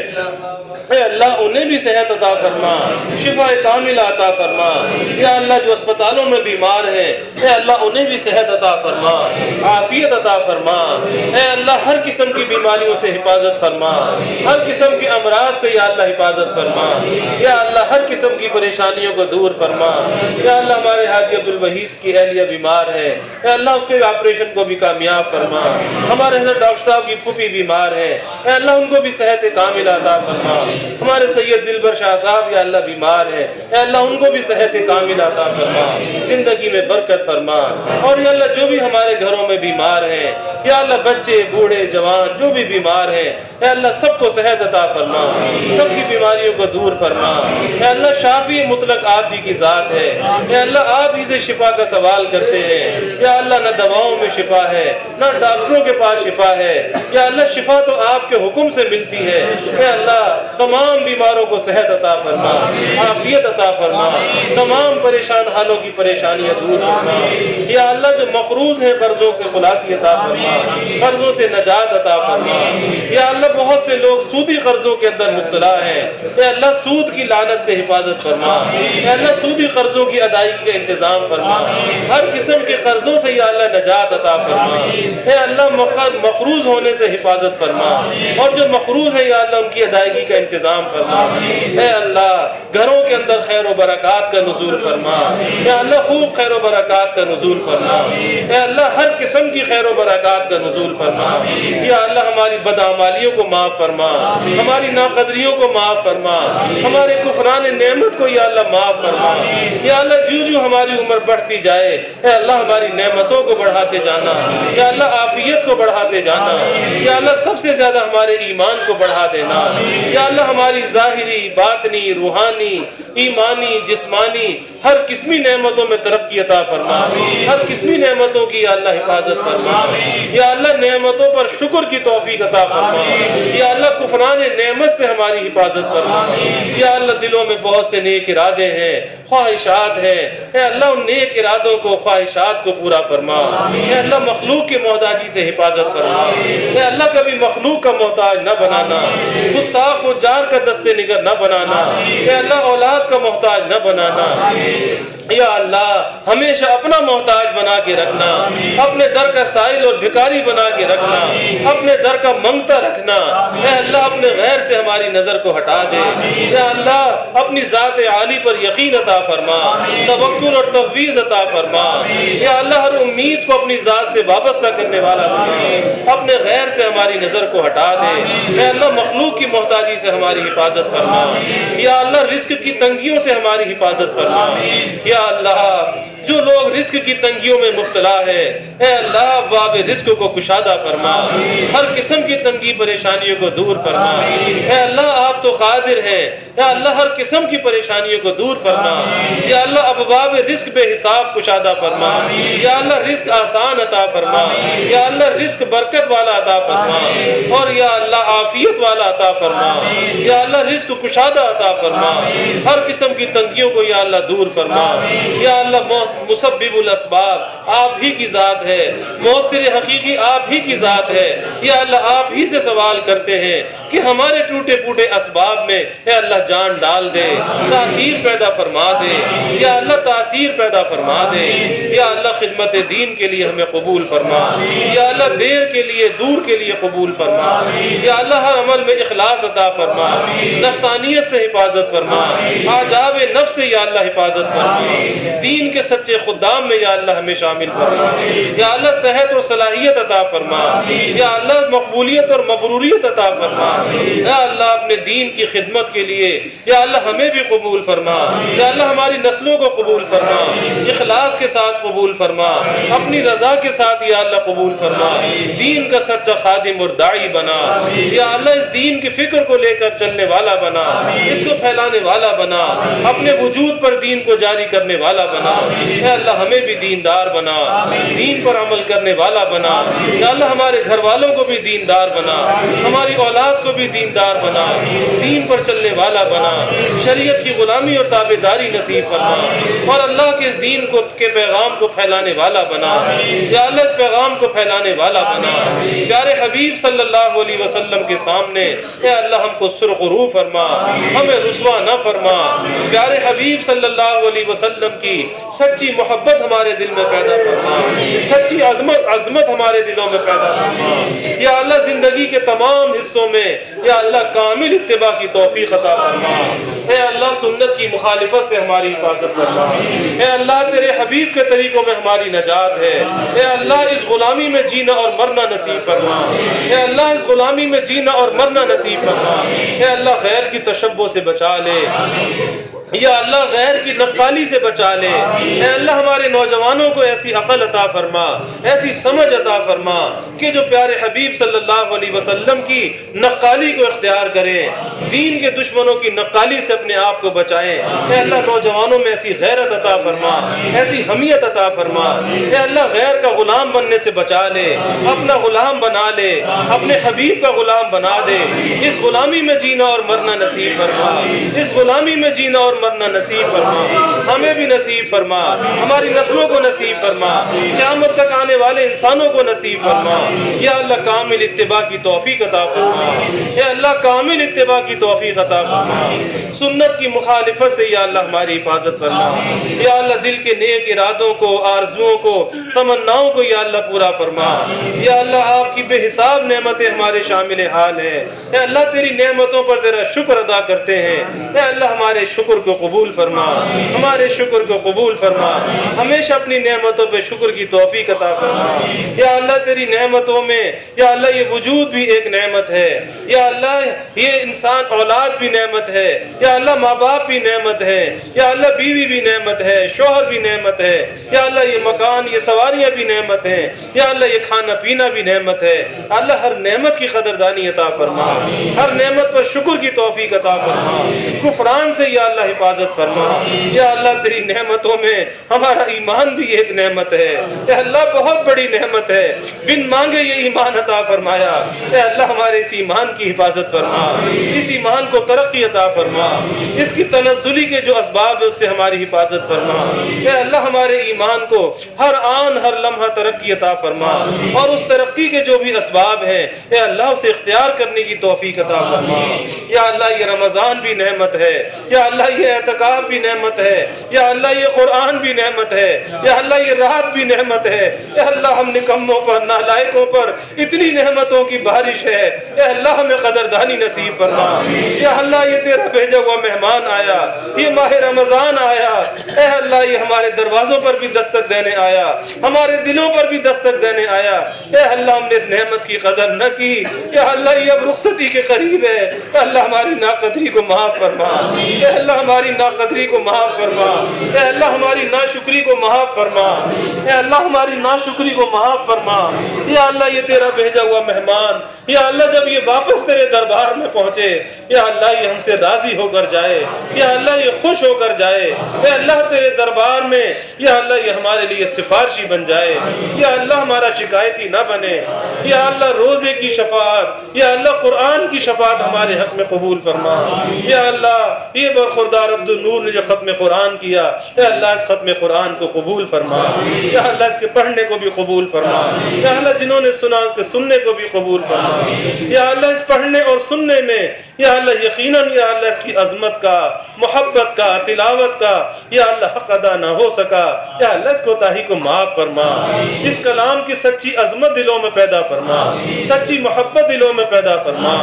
اے اللہ انہیں بھی صحت عطا فرما، شفا کاملہ عطا فرما، یا اللہ جو اسپتالوں میں بیمار ہیں اے اللہ انہیں بھی صحت عطا فرما، عافیت عطا فرما، اے اللہ ہر قسم کی بیماریوں سے حفاظت فرما، ہر قسم کے امراض سے یا اللہ حفاظت فرما، یا اللہ ہر قسم کی پریشانیوں کو دور فرما، یا اللہ ہمارے حاجی عبدالوحید کی اہلیہ بیمار ہے اے اللہ اس کے آپریشن کو بھی کامیاب فرما، ہمارے حضرت ڈاکٹر صاحب کی پھوپھی بیمار ہے اے اللہ ان کو بھی صحت کاملہ عطا فرما، ہمارے سید دلبر شاہ صاحب یا اللہ بیمار ہے اے اللہ ان کو بھی صحت کاملہ عطا فرما، زندگی میں برکت فرما، اور یا اللہ جو بھی ہمارے گھروں میں بیمار ہیں یا اللہ بچے بوڑھے جوان جو بھی بیمار ہیں اے اللہ سب کو صحت عطا فرما، سب کی بیماریوں کو دور فرما، اے اللہ شافی مطلق آپ ہی کی ذات ہے، اے اللہ آپ ہی سے شفا کا سوال کرتے ہیں، یا اللہ نہ دواؤں میں شفا ہے نہ ڈاکٹروں کے پاس شفا ہے، یا اللہ شفا تو آپ کے حکم سے ملتی ہے، اے اللہ تمام بیماروں کو صحت عطا فرما، عافیت عطا فرما، تمام پریشان حالوں کی پریشانیاں دور فرما، یا اللہ جو مقروض ہیں قرضوں سے خلاصی عطا فرما، قرضوں سے نجات عطا فرما، یا اللہ بہت سے لوگ سودی قرضوں کے اندر مبتلا ہیں اے اللہ سود کی لعنت سے حفاظت فرما، اے اللہ سودی قرضوں کی ادائیگی کا انتظام فرما، ہر قسم کے قرضوں سے یا اللہ نجات عطا فرما، اے اللہ مقروض ہونے سے حفاظت فرما، اور جو مقروض ہے یا اللہ ان کی ادائیگی کا انتظام فرما، اے اللہ گھروں کے اندر خیر و برکات کا نزول فرما، اے اللہ خوب خیر و برکات کا نزول فرما، اے اللہ ہر قسم کی خیر و برکات کا نزول فرما، یا اللہ ہماری بدعمالیوں کو معاف فرما، ہماری ناقدریوں کو معاف فرما، ہمارے کفران نعمت کو یا اللہ معاف فرما، یا اللہ جو ہماری عمر بڑھتی جائے اے اللہ ہماری نعمتوں کو بڑھاتے جانا، یا اللہ عافیت کو بڑھاتے جانا، یا اللہ سب سے زیادہ ہمارے ایمان کو بڑھا دینا، یا اللہ ہماری ظاہری باطنی روحانی ایمانی جسمانی ہر قسمی نعمتوں میں ترقی عطا فرما، ہر قسمی نعمتوں کی یا اللہ حفاظت فرما، یا اللہ نعمتوں پر شکر کی توفیق عطا فرما، یا اللہ کفران نعمت سے ہماری حفاظت فرما، یا اللہ دلوں میں بہت سے نیک ارادے ہیں خواہشات ہیں اے اللہ ان نیک ارادوں کو خواہشات کو پورا فرما، اے اللہ مخلوق کی محتاجی سے حفاظت فرما، اے اللہ کبھی مخلوق کا محتاج نہ بنانا، گستاخ و جار کا دستے نگر نہ بنانا، اے اللہ اولاد کا محتاج نہ بنانا، یا اللہ ہمیشہ اپنا محتاج بنا کے رکھنا، اپنے در کا سائل اور بھکاری بنا کے رکھنا، اپنے در کا منگتا رکھنا، اے اللہ اپنے غیر سے ہماری نظر کو ہٹا دے، یا اللہ اپنی ذات عالی پر یقین عطا فرما، توکل اور تفویض عطا فرما، یا اللہ ہر امید کو اپنی ذات سے وابستہ کرنے والا بنا، اپنے غیر سے ہماری نظر کو ہٹا دے، اے اللہ مخلوق کی محتاجی سے ہماری حفاظت فرما، یا اللہ رزق کی تنگیوں سے ہماری حفاظت فرما، یا اللہ جو لوگ رزق کی تنگیوں میں مبتلا ہے اے اللہ باب رزق کو کشادہ فرما، ہر قسم کی تنگی پریشانیوں کو دور فرما، اے اللہ آپ تو قادر ہیں، یا اللہ ہر قسم کی پریشانیوں کو دور فرما، یا اللہ ابواب رزق بے حساب کشادہ فرما، یا اللہ رزق آسان عطا فرما، یا اللہ رزق برکت والا عطا فرما، اور یا اللہ عافیت والا عطا فرما، یا اللہ رزق کشادہ عطا فرما، ہر قسم کی تنگیوں کو یا اللہ دور فرما، یا اللہ مسبب الاسباب آپ ہی کی ذات ہے، مؤثر حقیقی آپ ہی کی ذات ہے، یا اللہ آپ ہی سے سوال کرتے ہیں کہ ہمارے ٹوٹے پھوٹے اسباب میں اے اللہ جان ڈال دے، تاثیر پیدا فرما دے، یا اللہ تاثیر پیدا فرما دے، یا اللہ خدمت دین کے لیے ہمیں قبول فرما، یا اللہ دیر کے لیے دور کے لیے قبول فرما، یا اللہ ہر عمل میں اخلاص عطا فرما، نفسانیت سے حفاظت فرما، آجاب نفس سے یا اللہ حفاظت فرما، دین کے سچے خدام میں یا اللہ ہمیں شامل فرما، یا اللہ صحت اور صلاحیت عطا فرما، یا اللہ مقبولیت اور مبروریت عطا فرما، یا اللہ اپنے دین کی خدمت کے لیے یا اللہ ہمیں بھی قبول فرما، یا اللہ ہماری نسلوں کو قبول فرما، اخلاص کے ساتھ قبول فرما، اپنی رضا کے ساتھ یا اللہ قبول فرما، دین کا سچا خادم اور داعی بنا، یا اللہ اس دین کی فکر کو لے کر چلنے والا بنا، اس کو پھیلانے والا بنا، اپنے وجود پر دین کو جاری کرنے والا بنا، اے اللہ ہمیں بھی دیندار بنا، بنا، دین پر عمل کرنے والا بنا۔ یا اللہ ہمارے گھر والوں کو بھی دیندار بنا، ہماری اولاد کو بھی دیندار بنا، دین پر چلنے والا بنا، شریعت کی غلامی اور تابعداری نصیب فرما، اور اللہ کے اس دین کے پیغام کو پھیلانے والا بنا۔ یا اللہ اس پیغام کو پھیلانے والا بنا، پیارے حبیب صلی اللہ علیہ وسلم کے سامنے اے اللہ ہم کو سرخرو فرما، ہمیں رسوا نہ فرما۔ پیارے حبیب صلی اللہ علیہ وسلم کی سچی محبت ہمارے دل میں پیدا فرما، سچی عظمت ہمارے دلوں میں پیدا فرما۔ یا اللہ زندگی کے تمام حصوں میں یا اللہ کامل اتباع کی توفیق عطا فرما۔ اے اللہ سنت کی مخالفت سے ہماری حفاظت فرما۔ اے اللہ تیرے حبیب کے طریقوں میں ہماری نجات ہے۔ اے اللہ اس غلامی میں جینا اور مرنا نصیب فرما۔ اے اللہ اس غلامی میں جینا اور مرنا نصیب فرما۔ اے اللہ غیر کی تشبہ سے بچا لے، یا اللہ غیر کی نقالی سے بچا لے۔ اے اللہ ہمارے نوجوانوں کو ایسی عقل عطا فرما، ایسی سمجھ عطا فرما کہ جو پیارے حبیب صلی اللہ علیہ وسلم کی نقالی کو اختیار کریں، دین کے دشمنوں کی نقالی سے اپنے آپ کو بچائیں۔ اے اللہ نوجوانوں میں ایسی غیرت عطا فرما، ایسی حمیت عطا فرما۔ اے اللہ غیر کا غلام بننے سے بچا لے، اپنا غلام بنا لے، اپنے حبیب کا غلام بنا دے۔ اس غلامی میں جینا اور مرنا نصیب فرما، اس غلامی میں جینا اور مرنا نصیب فرما، ہمیں بھی نصیب فرما، ہماری نسلوں کو نصیب فرما، قیامت تک آنے والے انسانوں کو نصیب فرما۔ یا اللہ کامل اتباع کی توفیق عطا فرما، یا اللہ کامل اتباع کی توفیق عطا فرما۔ سنت کی مخالفت سے یا اللہ ہماری حفاظت فرما۔ یا اللہ دل کے نیک ارادوں کو، آرزوؤں کو، تمناؤں کو یا اللہ پورا فرما۔ یا اللہ آپ کی بے حساب نعمتیں ہمارے شامل حال ہیں۔ اے اللہ تیری نعمتوں پر تیرا شکر ادا کرتے ہیں۔ اے اللہ ہمارے شکر کو قبول فرما، ہمارے شکر کو قبول فرما، ہمیشہ اپنی نعمتوں پہ شکر کی توفیق عطا فرما۔ یا اللہ تیری نعمتوں میں یا اللہ یہ وجود بھی ایک نعمت ہے، یا اللہ یہ انسان اولاد بھی نعمت ہے، یا اللہ ماں باپ بھی نعمت ہے، یا اللہ بیوی بھی نعمت ہے، شوہر بھی نعمت ہے، یا اللہ یہ مکان یہ سواریاں بھی نعمت ہیں، یا اللہ یہ کھانا پینا بھی نعمت ہے۔ اللہ ہر نعمت کی قدردانی عطا فرما، ہر نعمت پر شکر کی توفیق عطا فرما، کفران سے یا اللہ حفاظت فرما۔ یا اللہ تیری نعمتوں میں ہمارا ایمان بھی ایک نعمت ہے، اے اللہ بہت بڑی نعمت ہے، بن مانگے یہ ایمان عطا فرمایا۔ اے اللہ ہمارے اس ایمان کی حفاظت فرما، اس ایمان کو ترقی عطا فرما، اس کی تنزلی کے جو اسباب ہے اس سے ہماری حفاظت فرما۔ اے اللہ ہمارے ایمان کو ہر آن ہر لمحہ ترقی عطا فرما، اور اس ترقی کے جو بھی اسباب ہیں اے اللہ اسے اختیار کرنے کی توفیق عطا فرما۔ یا اللہ یہ رمضان بھی نعمت ہے، یا اللہ یہ اعتکاف بھی نعمت ہے، یا اللہ یہ قرآن بھی نعمت ہے، یا اللہ یہ رات بھی نعمت ہے۔ اے اللہ ہم نکموں پر نالائقوں پر اتنی نعمتوں کی بارش ہے، اے اللہ ہمیں قدردانی نصیب فرما۔ یا اللہ یہ تیرا بھیجا ہوا مہمان آیا، یہ ماہ رمضان آیا، اے اللہ یہ ہمارے دروازوں پر بھی دستک دینے آیا، ہمارے دلوں پر بھی دستک دینے آیا۔ اے اللہ ہم نے اس نعمت کی قدر نہ کی، یا اللہ یہ اب رخصتی کے قریب ہے، اے اللہ ہماری ناقدری کو معاف فرما، اے اللہ ہماری ناقدری کو معاف فرما، اے اللہ ہماری ناشکری کو معاف فرما، اے اللہ ہماری ناشکری کو معاف فرما۔ یا اللہ یہ تیرا بھیجا ہوا مہمان یا اللہ جب یہ واپس تیرے دربار میں پہنچے، یا اللہ یہ ہم سے راضی ہو کر جائے، یا اللہ یہ خوش ہو کر جائے، اے اللہ تیرے دربار میں یا اللہ یہ ہمارے لیے سفارشی بن جائے، یا اللہ ہمارا شکایتی نہ بنے، یا اللہ روزے کی شفاعت یا اللہ قرآن کی شفاعت ہمارے حق میں قبول فرما۔ یا اللہ یہ برخوردار عبد النور نے جو ختم قرآن کیا، اے اللہ اس ختم قرآن کو قبول فرما، یا اللہ اس کے پڑھنے کو بھی قبول فرما، یا اللہ جنہوں نے سنا کہ سننے کو بھی قبول فرما۔ یا اللہ اس پڑھنے اور سننے میں یا اللہ یقیناً یا اللہ اس کی عظمت کا، محبت کا، تلاوت کا یا اللہ حق ادا نہ ہو سکا، یا اللہ اس کوتاہی کو معاف فرما، اس کلام کی سچی عظمت دلوں میں پیدا فرما، سچی محبت دلوں میں پیدا فرما۔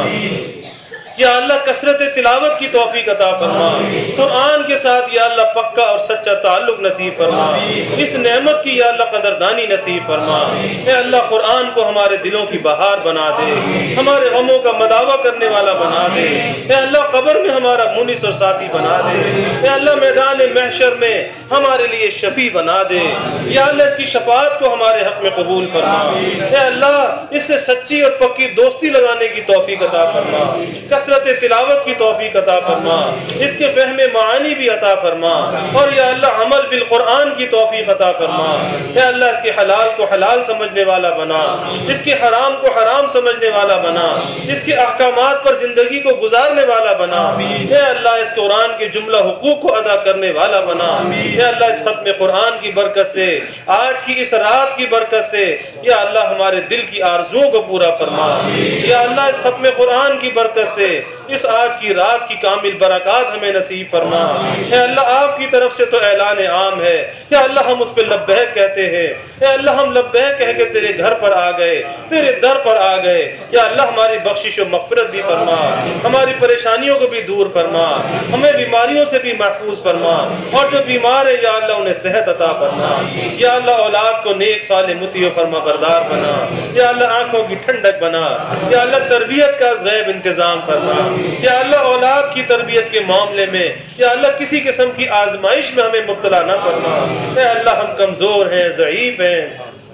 یا اللہ کثرت تلاوت کی توفیق عطا فرما، قرآن کے ساتھ یا اللہ پکا اور سچا تعلق نصیب فرما، اس نعمت کی یا اللہ قدردانی نصیب فرما۔ اے اللہ قرآن کو ہمارے دلوں کی بہار بنا دے، ہمارے غموں کا مداوع کرنے والا بنا دے، اے اللہ قبر میں ہمارا مونس اور ساتھی بنا دے، اے اللہ میدان محشر میں ہمارے لیے شفیع بنا دے، یا اللہ اس کی شفاعت کو ہمارے حق میں قبول فرما۔ اے اللہ اس سے سچی اور پکی دوستی لگانے کی توفیق عطا فرما، کثرت تلاوت کی توفیق عطا فرما، اس کے فہم معانی بھی عطا فرما، اور یا اللہ عمل بالقرآن کی توفیق عطا فرما۔ اے اللہ اس کے حلال کو حلال سمجھنے والا بنا، اس کے حرام کو حرام سمجھنے والا بنا، اس کے احکامات پر زندگی کو گزارنے والا بنا۔ اے اللہ اس قرآن کے جملہ حقوق کو ادا کرنے والا بنا۔ اے اللہ اس ختم قرآن کی برکت سے، آج کی اس رات کی برکت سے یا اللہ ہمارے دل کی آرزوؤں کو پورا فرما۔ یا اللہ اس ختم قرآن کی برکت سے اس آج کی رات کی کامل برکات ہمیں نصیب فرما۔ اے اللہ آپ کی طرف سے تو اعلان عام ہے، یا اللہ ہم اس پہ لبیک کہتے ہیں، اے اللہ ہم لبیک کہہ کے تیرے گھر پر آ گئے، تیرے در پر آ گئے۔ یا اللہ ہماری بخشش و مغفرت بھی فرما، ہماری پریشانیوں کو بھی دور فرما، ہمیں بیماریوں سے بھی محفوظ فرما، اور جو بیمار ہے یا اللہ انہیں صحت عطا فرما۔ یا اللہ اولاد کو نیک صالح مطیع و فرما بردار بنا، یا اللہ آنکھوں کی ٹھنڈک بنا، یا اللہ تربیت کا غیب انتظام فرما۔ یا اللہ اولاد کی تربیت کے معاملے میں یا اللہ کسی قسم کی آزمائش میں ہمیں مبتلا نہ فرما۔ اے اللہ ہم کمزور ہیں، ضعیف ہیں،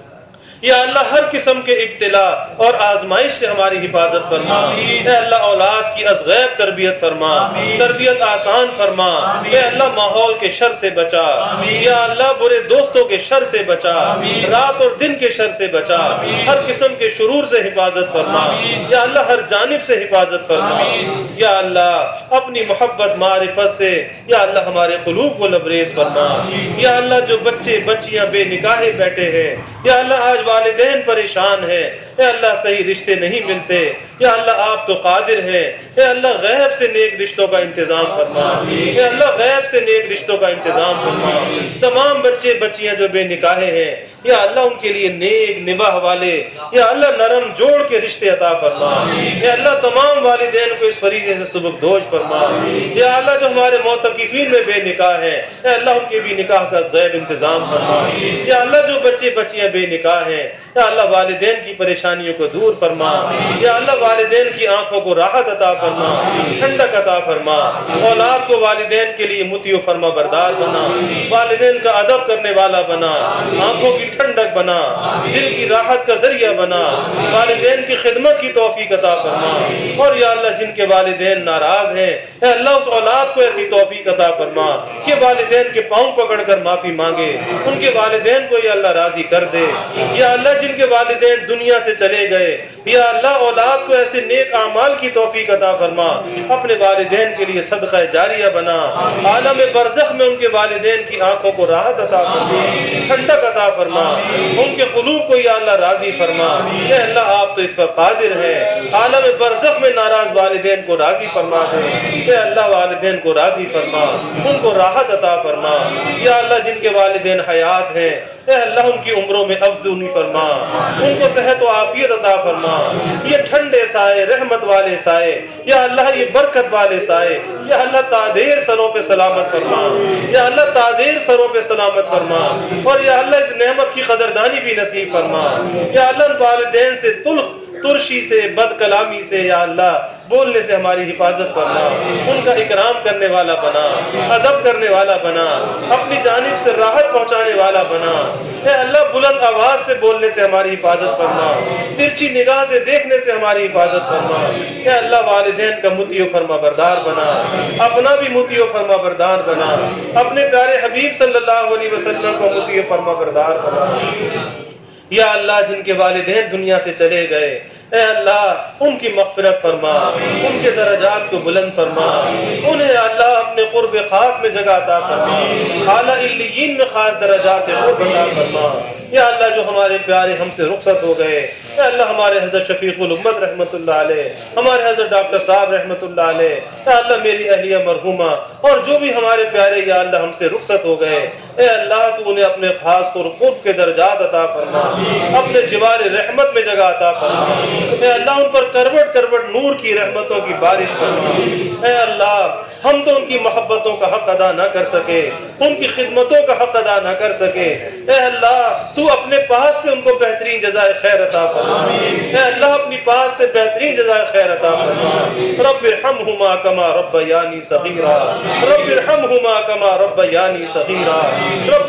یا اللہ ہر قسم کے ابتلا اور آزمائش سے ہماری حفاظت فرما۔ اے اللہ اولاد کی از غیب تربیت فرما، تربیت آسان فرما۔ اے اللہ ماحول کے شر سے بچا، یا اللہ برے دوستوں کے شر سے بچا، رات اور دن کے شر سے بچا، ہر قسم کے شرور سے حفاظت فرما۔ یا اللہ ہر جانب سے حفاظت فرما۔ یا اللہ اپنی محبت معرفت سے یا اللہ ہمارے قلوب کو لبریز فرما۔ یا اللہ جو بچے بچیاں بے نکاح بیٹھے ہیں، یا اللہ آج والدین پریشان ہیں، اے اللہ صحیح رشتے نہیں ملتے، یا اللہ آپ تو قادر ہیں، اے اللہ غیب سے نیک رشتوں کا انتظام فرما، اے اللہ غیب سے نیک رشتوں کا انتظام فرما۔ تمام بچے بچیاں جو بے نکاحے ہیں یا اللہ ان کے لیے نیک نباہ والے یا اللہ نرم جوڑ کے رشتے عطا فرما۔ اے اللہ تمام والدین کو اس فریضے سے سبکدوش فرما۔ یا اللہ جو ہمارے معتکفین میں بے نکاح ہیں، اے اللہ ان کے بھی نکاح کا غیب انتظام فرما۔ یا اللہ جو بچے بچیاں بے نکاح ہیں، یا اللہ والدین کی پریشانیوں کو دور فرما۔ یا اللہ والدین کی آنکھوں کو راحت عطا فرما، ٹھنڈک عطا فرما۔ اولاد کو والدین کے لیے مطیع و فرما بردار بنا، والدین کا ادب کرنے والا بنا، آنکھوں کی ٹھنڈک بنا، دل کی راحت کا ذریعہ بنا، والدین کی خدمت کی توفیق عطا فرما۔ اور یا اللہ جن کے والدین ناراض ہیں، اے اللہ اس اولاد کو ایسی توفیق عطا فرما کہ والدین کے پاؤں پکڑ کر معافی مانگے، ان کے والدین کو یا اللہ راضی کر دے۔ یا اللہ جن کے والدین دنیا سے چلے گئے، یا اللہ اولاد کو ایسے نیک اعمال کی توفیق عطا فرما، اپنے والدین کے لیے صدقہ جاریہ بنا، عالم برزخ میں ان کے والدین کی آنکھوں کو راحت عطا فرما، ٹھنڈک عطا فرما، ان کے قلوب کو یا اللہ راضی فرما۔ اے اللہ آپ تو اس پر قادر ہیں، عالم برزخ میں ناراض والدین کو راضی فرما دے۔ اے اللہ والدین کو راضی فرما، ان کو راحت عطا فرما۔ یا اللہ جن کے والدین حیات ہیں، اے اللہ ان کی عمروں میں افزونی فرما، ان کو صحت و عافیت عطا فرما۔ یہ ٹھنڈے سائے، رحمت والے سائے، یا اللہ یہ برکت والے سائے، یا اللہ تادیر سروں پہ سلامت فرما، یا اللہ تادیر سروں پہ سلامت فرما، اور یا اللہ اس نعمت کی قدردانی بھی نصیب فرما۔ یا اللہ والدین سے ترشی سے، بد کلامی سے یا اللہ بولنے سے ہماری حفاظت کرنا، ان کا اکرام کرنے والا بنا، ادب کرنے والا بنا، اپنی جانب سے راحت پہنچانے والا بنا۔ اے اللہ بلند آواز سے بولنے سے ہماری حفاظت کرنا، ترچھی نگاہ سے دیکھنے سے ہماری حفاظت کرنا۔ اے اللہ والدین کا مطیع و فرما بردار بنا، اپنا بھی مطیع و فرما بردار بنا، اپنے پیارے حبیب صلی اللہ علیہ وسلم کو مطیع و فرما بردار بنا۔ یا اللہ جن کے والدین دنیا سے چلے گئے، اے اللہ ان کی مغفرت فرما، ان کے درجات کو بلند فرما، انہیں اللہ اپنے قرب خاص میں جگہ عطا فرما، اعلیٰ علیین میں خاص درجات قرب عطا فرما۔ یا اللہ جو ہمارے پیارے ہم سے رخصت ہو گئے، اے اللہ ہمارے حضرت شفیق الامت رحمت اللہ علیہ، ہمارے حضرت ڈاکٹر صاحب رحمت اللہ علیہ، اے اللہ میری اہلیہ مرحومہ اور جو بھی ہمارے پیارے یا اللہ ہم سے رخصت ہو گئے، اے اللہ تو انہیں اپنے خاص قرب کے درجات عطا فرما، اپنے جوار رحمت میں جگہ عطا فرما۔ اے اللہ ان پر کروٹ کروٹ نور کی رحمتوں کی بارش فرما۔ اے اللہ ہم تو ان کی محبتوں کا حق ادا نہ کر سکے، ان کی خدمتوں کا حق ادا نہ کر سکے، اے اللہ تو اپنے پاس سے ان کو بہترین جزائے خیر عطا فرما۔ اے اللہ اپنی پاس سے بہترین جزائے خیر عطا فرما۔ رب ارحمہما کما ربیانی صغیرا، رب ارحمہما کما ربیانی صغیرا، رب ارحمہما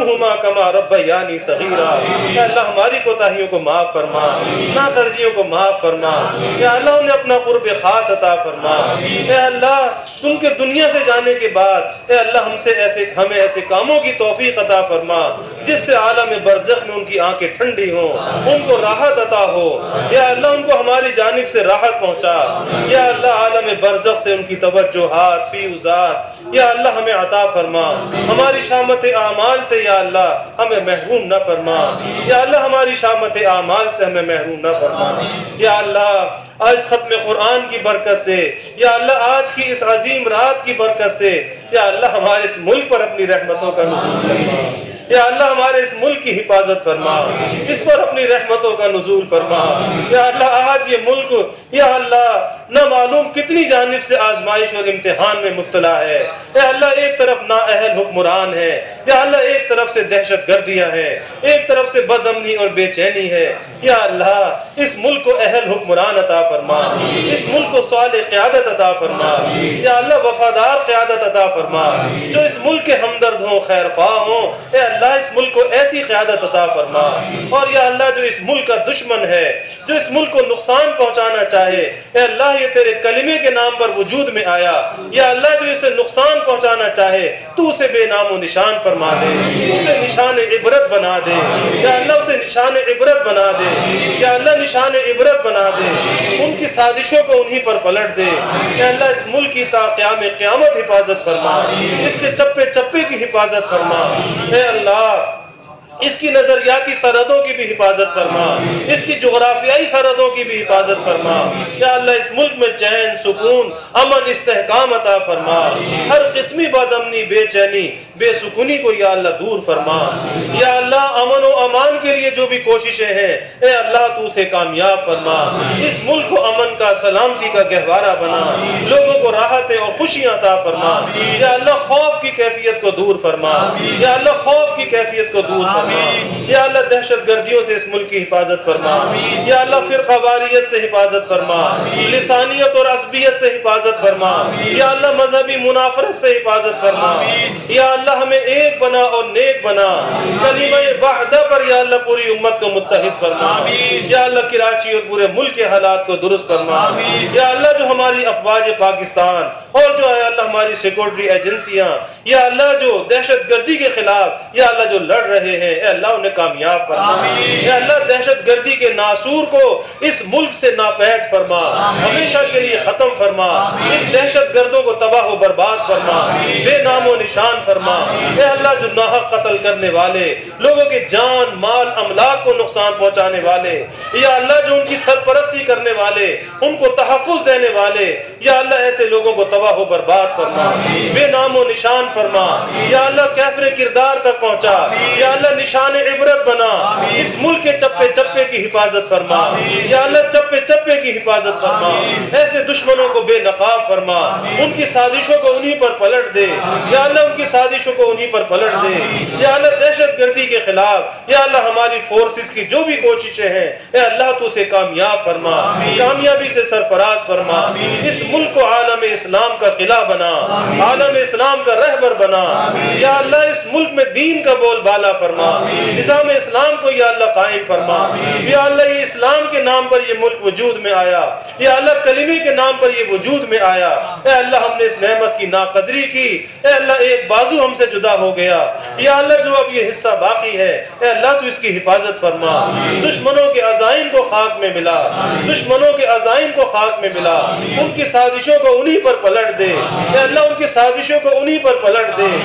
ارحمہما کما ربیانی صغیرا، اے اللہ ہماری کوتاہیوں کو معاف فرما، ناقصیوں کو معاف فرما، یا اللہ انہیں اپنا قرب خاص عطا فرما، اے اللہ تم کے دنیا سے جانے کے بعد اے اللہ ہمیں ایسے کاموں کی توفیق عطا فرما جس سے عالم برزخ میں ان کی آنکھیں ٹھنڈی ہوں، ان کو راحت عطا ہو، یا اللہ ان کو ہماری جانب سے راحت پہنچا، یا اللہ عالم برزخ سے ان کی توجہات فیوزات یا اللہ ہمیں عطا فرما، ہماری شامت اعمال سے یا اللہ ہمیں محروم نہ فرما، یا اللہ ہماری شامت اعمال سے ہمیں محروم نہ فرما، یا اللہ آج ختم قرآن کی برکت سے، یا اللہ آج کی اس عظیم رات کی برکت سے، یا اللہ ہمارے اس ملک پر اپنی رحمتوں کا نزول فرما، یا اللہ ہمارے اس ملک کی حفاظت فرما، اس پر اپنی رحمتوں کا نزول فرما، یا اللہ آج یہ ملک یا اللہ نہ معلوم کتنی جانب سے آزمائش اور امتحان میں مبتلا ہے، یا اللہ ایک طرف نااہل حکمران ہے، یا اللہ ایک طرف سے دہشت گردیاں ہیں، ایک طرف سے بد امنی اور بے چینی ہے، یا اللہ اس ملک کو اہل حکمران عطا فرما، اس ملک کو صالح قیادت عطا فرما، یا اللہ وفادار قیادت عطا فرما، جو اس ملک کے ہمدرد ہوں خیر خواہ ہوں، اے اللہ اس ملک کو ایسی قیادت عطا فرما، اور یا اللہ جو اس ملک کا دشمن ہے، جو اس ملک کو نقصان پہنچانا چاہے، اے اللہ یہ تیرے کلمے کے نام پر وجود میں آیا، یا اللہ جو اسے نقصان پہنچانا چاہے تو اسے بے نام و نشان فرما دے، اسے نشان عبرت بنا دے، یا اللہ اسے نشان عبرت بنا دے، یا اللہ نشان عبرت بنا دے، ان کی سازشوں کو انہی پر پلٹ دے، یا اللہ اس ملک کی تا قیام قیامت حفاظت فرما، اس کے چپے چپے کی حفاظت فرما، اے اللہ اس کی نظریاتی سرحدوں کی بھی حفاظت فرما، اس کی جغرافیائی سرحدوں کی بھی حفاظت فرما، یا اللہ اس ملک میں چین سکون امن استحکام عطا فرما، ہر قسمی بد امنی بے چینی بے سکونی کو یا اللہ دور فرما، یا اللہ امن و امان کے لیے جو بھی کوششیں ہیں اے اللہ تو اسے کامیاب فرما، اس ملک کو امن کا سلامتی کا گہوارہ بنا، لوگوں کو راحتیں اور خوشیاں عطا فرما، یا اللہ خوف کی کیفیت کو دور فرما، یا اللہ خوف کی کیفیت کو دور فرما، یا اللہ دہشت گردیوں سے اس ملک کی حفاظت فرما، یا اللہ فرقہ واریت سے حفاظت فرما، لسانیت اور عصبیت سے حفاظت فرما، یا اللہ مذہبی منافرت سے حفاظت فرما، یا اللہ ہمیں ایک بنا اور نیک بنا، کلمہ وحدہ پر یا اللہ پوری امت کو متحد فرما، یا اللہ کراچی اور پورے ملک کے حالات کو درست فرما، یا اللہ جو ہماری افواج پاکستان اور جو ہے اللہ ہماری سیکورٹی ایجنسیاں یا اللہ جو دہشت گردی کے خلاف یا اللہ جو لڑ رہے ہیں اے اللہ انہیں کامیاب فرما، اے اللہ دہشت گردی کے ناسور کو اس ملک سے ناپید فرما، ہمیشہ کے لیے ختم فرما، ان دہشت گردوں کو تباہ و برباد فرما، بے نام و نشان فرما، اے اللہ جو ناحق قتل کرنے والے لوگوں کے جان مال املاک کو نقصان پہنچانے والے یا اللہ جو ان کی سرپرستی کرنے والے ان کو تحفظ دینے والے یا اللہ ایسے لوگوں کو تباہ و برباد فرما، بے نام و نشان فرما، یا اللہ کیفر کردار تک پہنچا، یا اللہ نشان عبرت بنا، اس ملک کے چپے چپے کی حفاظت فرما، یا اللہ چپے چپے کی حفاظت فرما، ایسے دشمنوں کو بے نقاب فرما، ان کی سازشوں کو انہی پر پلٹ دے، یا اللہ ان کی سازشوں کو انہی پر پلٹ دے، یا اللہ دہشت گردی کے خلاف یا اللہ ہماری فورسز کی جو بھی کوششیں ہیں اے اللہ تو اسے کامیاب فرما، کامیابی سے سرفراز فرما، اس ملک کو عالم اسلام کا قلعہ بنا، عالم اسلام کا رہبر بنا، یا اللہ اس ملک میں دین کا بول بالا فرما، نظام اسلام کو یا اللہ قائم فرما، یا اللہ یہ اسلام کے نام پر یہ ملک وجود میں آیا، یا اللہ کلمے کے نام پر یہ وجود میں آیا، اے اللہ ہم نے اس نعمت کی ناقدری کی، اے اللہ ایک بازو ہم سے جدا ہو گیا، یا اللہ جو اب یہ حصہ باقی ہے اے اللہ تو اس کی حفاظت فرما، دشمنوں کے عزائم کو خاک میں ملا، دشمنوں کے عزائم کو خاک میں ملا، ان کی سازشوں کو انہی پر پلٹ دے، اے اللہ ان کی سازشوں کو انہی پر پلٹ دے،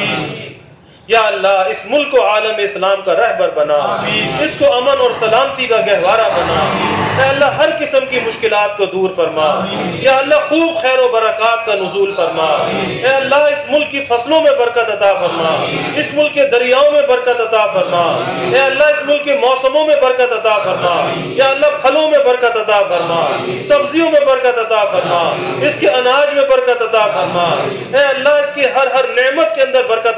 یا اللہ اس ملک کو عالم اسلام کا رہبر بنا، اس کو امن اور سلامتی کا گہوارہ بنا، اے اللہ ہر قسم کی مشکلات کو دور فرما، یا اللہ خوب خیر و برکات کا نزول فرما، اے اللہ اس ملک کی فصلوں میں برکت عطا فرما، اس ملک کے دریاؤں میں برکت عطا فرما، اے اللہ اس ملک کے موسموں میں برکت عطا فرما، یا اللہ پھلوں میں برکت عطا فرما، سبزیوں میں برکت عطا فرما، اس کے اناج میں برکت عطا فرما، اے اللہ اس کی ہر نعمت کے اندر برکت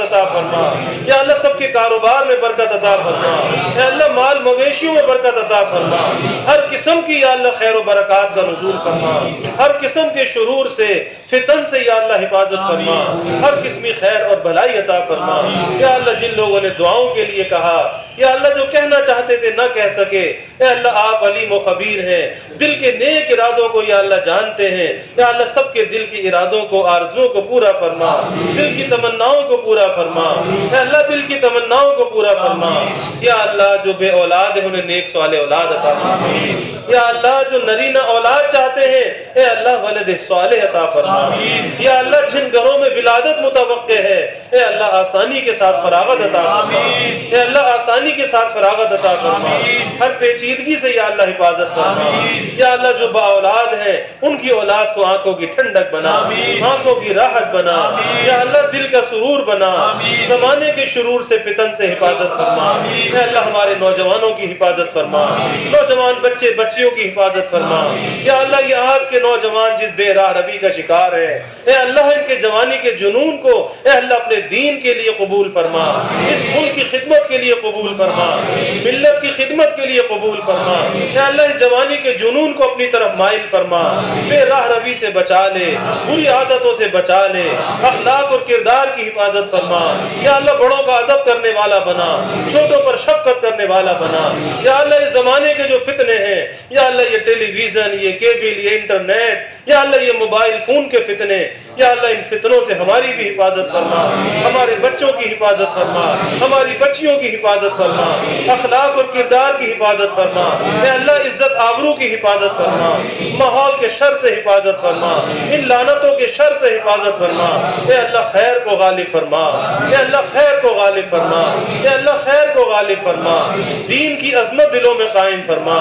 عطا فرما یا اللہ، سب کے کاروبار میں برکت عطا فرما یا اللہ، مال مویشیوں میں برکت عطا فرما، ہر قسم کی یا اللہ خیر و برکات کا نزول فرما، ہر قسم کے شرور سے فتن سے یا اللہ حفاظت فرما، ہر قسمی خیر اور بھلائی عطا فرما یا اللہ۔ جن لوگوں نے دعاؤں کے لیے کہا یا اللہ، جو کہنا چاہتے تھے نہ کہہ سکے، اے اللہ آپ علیم و خبیر ہیں، دل کے نیک ارادوں کو یا اللہ جانتے ہیں یا اللہ، سب کے دل کی ارادوں کو، آرزوؤں کو پورا فرما، دل کی تمناؤں کو پورا فرما اے اللہ، دل کی تمناؤں کو پورا فرما یا اللہ۔ جو بے اولاد ہیں انہیں نیک صالح اولاد عطا فرما یا اللہ، جو نرینہ اولاد چاہتے ہیں اے اللہ ولد صالح عطا فرما یا اللہ، جن گھروں میں ولادت متوقع ہے اے اللہ آسانی کے ساتھ فراغت عطا فرما اے اللہ، آسانی کے ساتھ فراغت عطا فرما، ہر پیچیدگی سے یا اللہ حفاظت فرما یا اللہ۔ جو با اولاد ہیں ان کی اولاد کو آنکھوں کی ٹھنڈک بنا، آنکھوں کی راحت بنا یا اللہ، دل کا سرور بنا، زمانے کے شرور سے فتن سے حفاظت فرما اے اللہ۔ ہمارے نوجوانوں کی حفاظت فرما، نوجوان بچے بچیوں کی حفاظت فرما یا اللہ۔ یہ آج کے نوجوان جس بے راہ روی کا شکار ہے اے اللہ، ان کے جوانی کے جنون کو اے اللہ اپنے دین کے لیے قبول فرما، اس ملک کی خدمت کے لیے قبول فرما، ملت کی خدمت کے لیے قبول فرما اے اللہ۔ اس جوانی کے جنون کو اپنی طرف مائل فرما، بے راہ روی سے بچا لے، بری عادتوں سے بچا لے، اخلاق اور کردار کی حفاظت فرما یا اللہ۔ بڑوں کا ادب کرنے والا بنا، چھوٹوں پر شفقت کرنے والا بنا یا اللہ۔ اس زمانے کے جو فتنے ہیں یا اللہ، یہ ٹیلی ویژن، یہ کیبل، یہ انٹرنیٹ یا اللہ، یہ موبائل فون کے فتنے یا اللہ، ان فتنوں سے ہماری بھی حفاظت فرما، ہمارے بچوں کی حفاظت فرما، ہماری بچیوں کی حفاظت فرما، اخلاق اور کردار کی حفاظت فرما اے اللہ۔ عزت آبرو کی حفاظت فرما، ماحول کے شر سے حفاظت فرما، ان لعنتوں کے شر سے حفاظت فرما اے اللہ۔ خیر کو غالب فرما اے اللہ، خیر کو غالب فرما اے اللہ، خیر کو غالب فرما، دین کی عظمت دلوں میں قائم فرما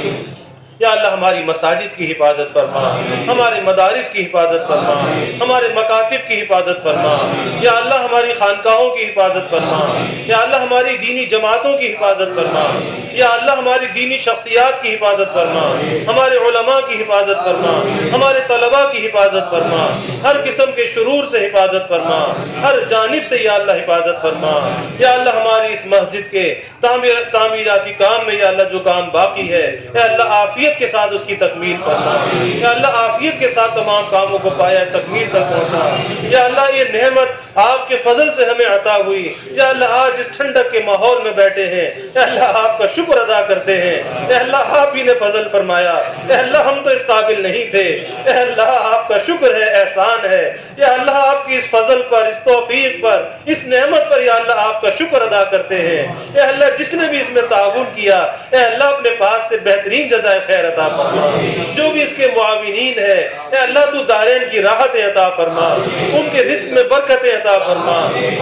یا اللہ۔ ہماری مساجد کی حفاظت فرما، ہمارے مدارس کی حفاظت فرما، ہمارے مکاتب کی حفاظت فرما یا اللہ۔ ہماری خانقاہوں کی حفاظت فرما یا اللہ، ہماری دینی جماعتوں کی حفاظت فرما یا اللہ۔ ہماری دینی شخصیات کی حفاظت فرما، ہمارے علماء کی حفاظت فرما، ہمارے طلباء کی حفاظت فرما، ہر قسم کے شرور سے حفاظت فرما، ہر جانب سے یا اللہ حفاظت فرما یا اللہ۔ ہماری اس مسجد کے تعمیراتی کام میں یا اللہ جو کام باقی ہے اے اللہ، عافیت کے ساتھ اس کی تکمیل فرما یا اللہ، عافیت کے ساتھ تمام کاموں کو پایا تکمیل تک پہنچا یا اللہ۔ یہ نعمت آپ کے فضل سے ہمیں عطا ہوئی یا اللہ۔ آج اس ٹھنڈک کے ماحول میں بیٹھے ہیں اے اللہ، آپ کا شکر ادا کرتے ہیں اے اللہ۔ آپ ہی نے فضل فرمایا اے اللہ، ہم تو اس قابل نہیں تھے اے اللہ۔ آپ کا شکر ہے، احسان ہے یا اللہ۔ آپ کی اس فضل پر، اس توفیق پر، اس نعمت پر یا اللہ آپ کا شکر ادا کرتے ہیں اے اللہ۔ جس نے بھی اس میں تعاون کیا اے اللہ، اپنے پاس سے بہترین جزائے خیر عطا فرما۔ جو بھی اس کے معاونین ہے اے اللہ، تو دارین کی راحتیں عطا فرما، ان کے رزق میں برکتیں عطا فرما،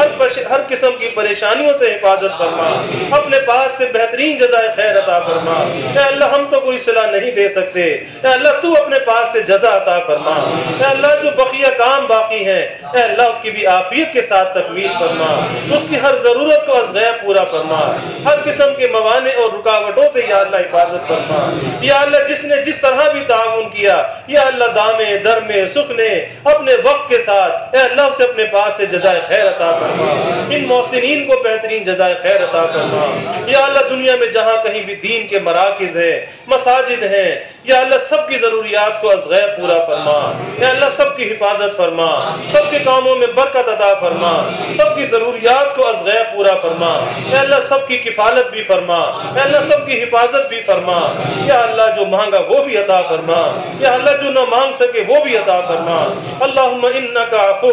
ہر قسم کی پریشانیوں سے حفاظت فرما، اپنے پاس سے بہترین جزائے خیر عطا فرما اے اللہ۔ ہم تو کوئی صلہ نہیں دے سکتے اے اللہ، تو اپنے پاس سے جزا عطا فرما اے اللہ۔ جو بقیہ کام باقی ہیں اے اللہ، اس کی بھی عافیت کے ساتھ تکمیل فرما، اس کی ہر ضرورت کو از غیب پورا فرما، ہر قسم کے موانع اور رکاوٹوں سے یا اللہ حفاظت فرما یا اللہ۔ جس نے جس طرح بھی تعاون کیا یا اللہ، دامے درمے سکھنے اپنے وقت کے ساتھ اے اللہ، اسے اپنے پاس سے جزائے خیر عطا فرما، ان محسنین کو بہترین جزائے خیر عطا فرما یا اللہ۔ دنیا میں جہاں کہیں بھی دین کے مراکز ہیں، مساجد ہیں یا اللہ، سب کی ضروریات کو از غیب پورا فرما یا اللہ۔ سب کی حفاظت فرما، سب کے کاموں میں برکت عطا فرما، سب کی ضروریات کو از غیب پورا فرما یا اللہ۔ سب کی کفالت بھی فرما یا اللہ، سب کی حفاظت بھی فرما یا اللہ۔ جو مانگا وہ بھی عطا فرما یا اللہ، جو نہ مانگ سکے وہ بھی عطا فرما۔ اللہم انک عفو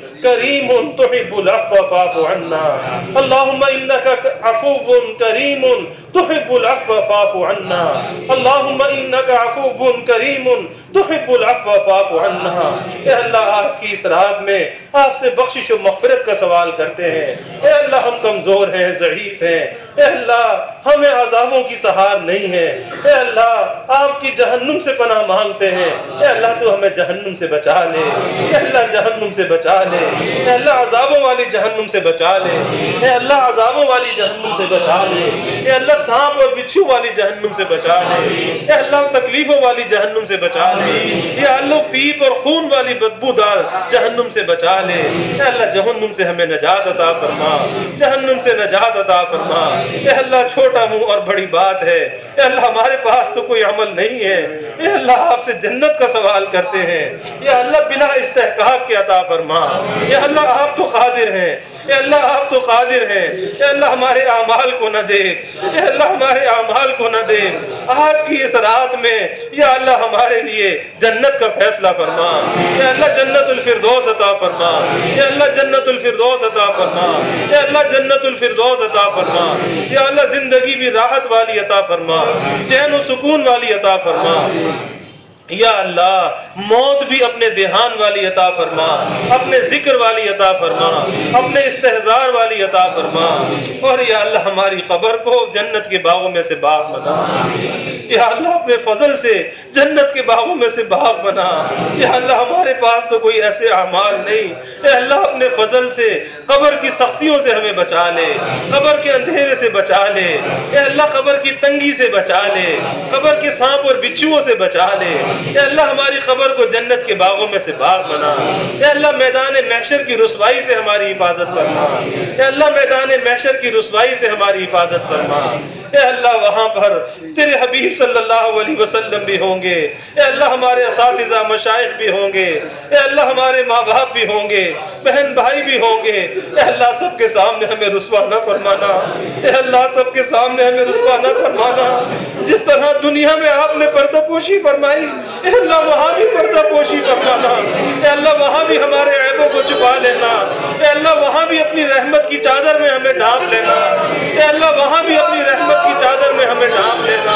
کریم تحب العفو فاعف عنا، اللہم انک عفو کریم تحب العفو فاعف عنا، اللہم انک عفو کریم تحب العفو فاعف عنا۔ اے اللہ، آج کی اس رات میں آپ سے بخشش و مغفرت کا سوال کرتے ہیں اے اللہ۔ ہم کمزور ہیں، ضعیف ہیں اے اللہ، ہمیں عذابوں کی سہار نہیں ہے اے اللہ۔ آپ کی جہنم سے پناہ مانگتے ہیں اے اللہ، تو ہمیں جہنم سے بچا لے اے اللہ، جہنم سے بچا لے اے اللہ، عذابوں والی جہنم سے بچا لے اے اللہ، عذابوں والی जहन्नुम से बचा ले। ए अल्लाह सांप और बिच्छू वाली जहन्नुम से बचा ले। ए अल्लाह तकलीफों वाली जहन्नुम से बचा ले। ए अल्लाह पीप और खून वाली बदबूदार जहन्नुम से बचा ले। ए अल्लाह जहन्नुम से हमें नजात अता फरमा, जहन्नुम से नजात अता फरमा। ए अल्लाह छोटा मुंह और बड़ी बात है। ए अल्लाह हमारे पास तो कोई अमल नहीं है। ए अल्लाह आपसे जन्नत का सवाल करते हैं। या अल्लाह बिला इस्तेहकाक के अता फरमा। या अल्लाह आप तो कादिर हैं। ए अल्लाह आप तो कादिर हैं। ए अल्लाह हमारे आमाल को न देख, ए अल्लाह हमारे आमाल को न देख। आज की इस रात में या अल्लाह हमारे लिए जन्नत का फैसला फरमा। या अल्लाह जन्नतुल फिरदौस अता फरमा। या अल्लाह जन्नतुल फिरदौस अता फरमा। या अल्लाह जन्नतुल फिरदौस अता फरमा। या अल्लाह जिंदगी भी राहत वाली अता फरमा, चैन और सुकून वाली अता फरमा। या अल्लाह मौत भी अपने देहान वाली अता फरमा, अपने जिक्र वाली अता फरमा, अपने इस्तेहजार वाली अता फरमा। और या अल्लाह हमारी कब्र को जन्नत के बागों में से बाग बना। या अल्लाह अपने फजल से जन्नत के बागों में से बाग बना। या अल्लाह हमारे पास तो कोई ऐसे अमाल नहीं। या अल्लाह अपने फजल से कब्र की सख्तियों से हमें बचा ले, कब्र के अंधेरे से बचा ले। या अल्लाह कब्र की तंगी से बचा ले, कब्र के सांप और बिच्छुओं से बचा ले। या अल्लाह हमारी कब्र को जन्नत के बागों में से बाग बना। या अल्लाह मैदान महशर की रुसवाई से हमारी हिफाजत फरमा। या अल्लाह मैदान महशर की रुसवाई से हमारी हिफाजत फरमा। या अल्लाह वहाँ पर तेरे हबीब सल्लल्लाहु अलैहि वसल्लम भी होंगे। या अल्लाह हमारे असातिज़ा मशाइख भी होंगे। या अल्लाह हमारे माँ बाप भी होंगे, बहन भाई भी होंगे। या अल्लाह सबके सामने हमें रुसवा न फरमाना। या अल्लाह सबके सामने हमें रुसवा न फरमाना। जिस तरह दुनिया में आपने पर्दापोशी फरमाई, या अल्लाह वहाँ भी पर्दापोशी फरमाना। या अल्लाह वहाँ भी हमारे ऐबों को छुपा लेना। या अल्लाह वहाँ भी अपनी रहमत की चादर में हमें ढांप लेना। या अल्लाह वहाँ भी अपनी रहमत की चादर में हमें ढांप लेना।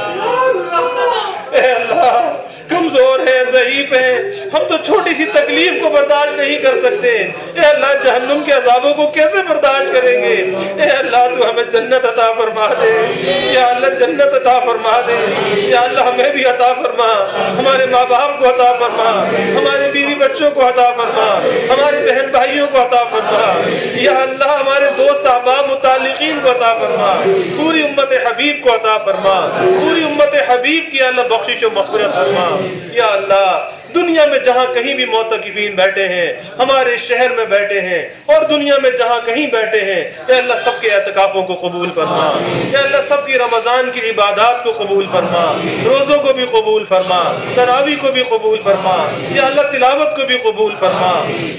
ए अल्लाह कमजोर है, ज़ईफ है, हम तो छोटी सी तकलीफ को बर्दाश्त नहीं कर सकते। ए अल्लाह जहन्नुम के अज़ाबों को कैसे बर्दाश्त करेंगे। ए अल्लाह तू हमें जन्नत अता फरमा दे। या अल्लाह जन्नत अता फरमा दे। या अल्लाह हमें भी अता फरमा, हमारे माँ बाप को अता फरमा, हमारे बीवी बच्चों को अता फरमा, हमारे बहन भाइयों को अता फरमा। या अल्लाह हमारे दोस्त अहबाब मुतालिकीन को अता फरमा, पूरी उम्मत हबीब को अता फरमा, पूरी उम्मत हबीब की अल्लाह बख्शिश और मग़फ़िरत फरमा। या अल्लाह दुनिया में जहाँ कहीं भी मोतकिफीन बैठे हैं, हमारे शहर में बैठे हैं और दुनिया में जहाँ कहीं बैठे हैं, या अल्लाह सबके एतकाफ़ों को कबूल फरमा। या अल्लाह सबकी रमज़ान की इबादत को कबूल फरमा, रोज़ों को भी कबूल फरमा, तरावी को भी कबूल फरमा। या अल्लाह तिलावत को भी कबूल फरमा।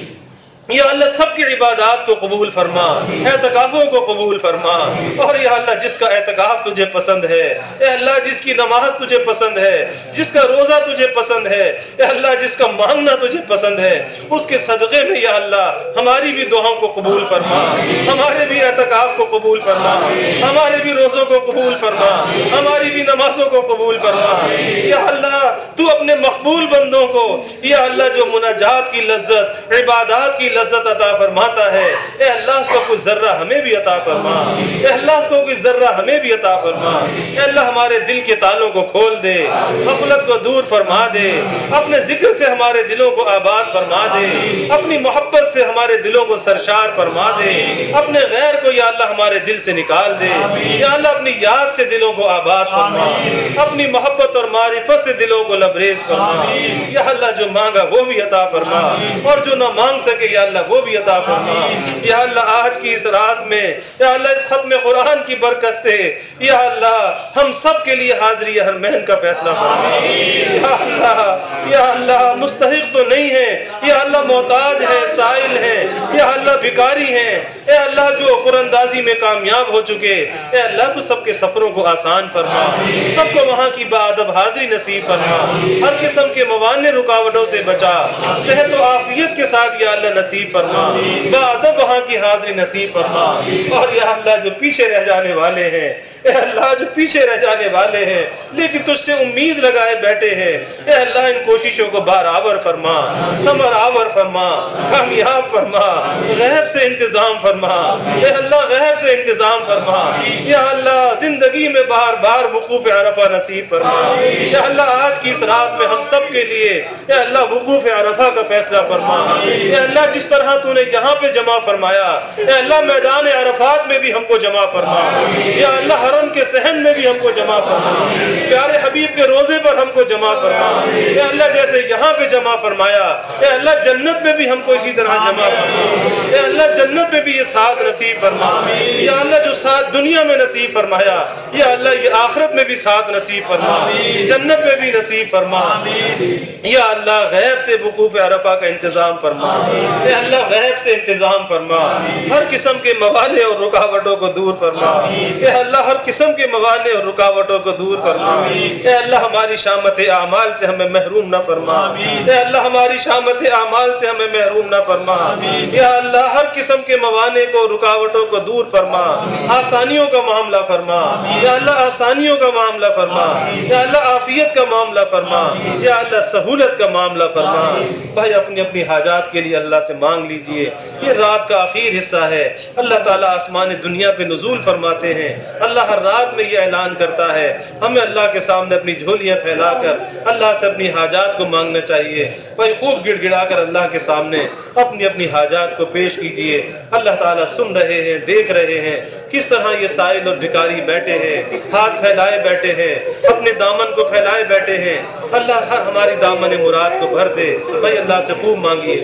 या अल्लाह सबकी इबादत को कबूल फरमा, एतकाफ़ों को कबूल फरमा। और या अल्लाह जिसका एतकाफ़ तुझे पसंद है, या अल्लाह जिसकी नमाज तुझे पसंद है, जिसका रोज़ा तुझे पसंद है, या अल्लाह जिसका मांगना तुझे पसंद है, उसके सदक़े में या अल्लाह हमारी भी दुआओं को कबूल फरमा, हमारे भी एतकाफ़ को कबूल फरमा, हमारे भी रोज़ों को कबूल फरमा, हमारी भी नमाजों को कबूल फरमा। या अल्लाह तू अपने मकबूल बंदों को या अल्लाह जो मुनाजात की लज्जत, इबादत की लज्जत अता फरमाता है, ए अल्लाह उसको कुछ जर्रा हमें भी अता फरमा। ए अल्लाह उसको कुछ जर्रा हमें भी अता फरमा। ए अल्लाह हमारे दिल के तालों को खोल दे, गफलत को दूर फरमा दे, अपने जिक्र से हमारे दिलों को आबाद फरमा दे, अपनी मोहब्बत से हमारे दिलों को सरशार फरमा दे, अपने गैर को या अल्लाह हमारे दिल से निकाल दे। या अल्लाह अपनी याद से दिलों को आबाद फरमा, अपनी मोहब्बत और मारिफत से दिलों को लबरेज फरमा। या अल्लाह जो मांगा वो भी अता फरमा और जो ना मांग सके या अल्लाह वो भी अता फरमा। या अल्लाह आज की इस रात में या अल्लाह इस खत्म कुरान की बरकत से या अल्लाह हम सब के लिए हाजिरी हरमैन का फैसला फरमा। या अल्लाह मुस्तहिक तो नहीं है, या अल्लाह मोहताज है, साइल है, या अल्लाह भिखारी है। ए अल्लाह जो कुरानदाजी में कामयाब हो चुके, ए अल्लाह तो सबके सफरों को आसान फरमा, सबको वहाँ की बाअदब हाजिरी नसीब फरमा, हर किस्म के मवाने रुकावटों से बचा, सेहत व आफियत के साथ या अल्लाह नसीब फरमा, बाअदब वहाँ की हाजिरी नसीब फरमा। और या अल्लाह जो पीछे रह जाने वाले हैं اے اللہ جو پیچھے رہ جانے والے ہیں لیکن تجھ سے امید لگائے بیٹھے ہیں، اے اللہ ان کوششوں کو بارآور فرما، ثمر آور فرما، کامیاب فرما، غیب سے انتظام فرما، اے اللہ غیب سے انتظام فرما، یا اللہ زندگی میں بار بار وقوف عرفہ نصیب فرما، یا اللہ آج کی اس رات میں ہم سب کے لیے اے اللہ وقوف عرفہ کا فیصلہ فرما، اے اللہ جس طرح تو نے یہاں پہ جمع فرمایا اے اللہ میدان عرفات میں بھی ہم کو جمع فرما، یا اللہ حرم کے صحن میں بھی ہم کو جمع فرما، پیارے حبیب کے روزے پر ہم کو جمع فرما، اے اللہ جیسے یہاں پہ جمع فرمایا اے اللہ جنت میں بھی ہم کو اسی طرح جمع فرما، اے اللہ جنت میں بھی یہ ساتھ نصیب فرما، یا اللہ جو ساتھ دنیا میں نصیب فرمایا یا اللہ یہ آخرت میں بھی ساتھ نصیب فرما، جنت میں بھی نصیب فرما، یا اللہ غیب سے وقوف عرفہ کا انتظام فرما، اے اللہ غیب سے انتظام فرما، ہر قسم کے موالے اور رکاوٹوں کو دور فرما، اے اللہ ہر قسم کے موالے اور رکاوٹوں کو دور فرما، اے اللہ ہماری شامت اعمال سے ہمیں محروم نہ فرما، اے اللہ ہماری شامت اعمال سے ہمیں محروم نہ فرما، یا اللہ ہر قسم کے موانع کو رکاوٹوں کو دور فرما، آسانیوں کا معاملہ فرما، یا اللہ آسانیوں کا معاملہ فرما، یا اللہ عافیت کا معاملہ فرما، یا اللہ سہولت کا معاملہ فرما۔ بھائی اپنی اپنی حاجات کے لیے اللہ سے مانگ لیجئے، یہ رات کا آخر حصہ ہے، اللہ تعالیٰ آسمان دنیا پہ نزول فرماتے ہیں، اللہ ہر رات میں یہ اعلان کرتا ہے، ہمیں اللہ کے سامنے اپنی جھولیاں پھیلا کر اللہ سے اپنی حاجات کو مانگنا چاہیے۔ بھائی خوب گڑ گڑا کر اللہ کے سامنے اپنی اپنی حاجات کو پیش کیجئے، اللہ تعالیٰ سن رہے ہیں، دیکھ رہے ہیں کس طرح یہ سائل اور بھکاری بیٹھے ہیں، ہاتھ پھیلائے بیٹھے ہیں، اپنے دامن کو پھیلائے بیٹھے ہیں، اللہ ہماری دامن مراد کو بھر دے۔ بھائی اللہ سے خوب مانگیے۔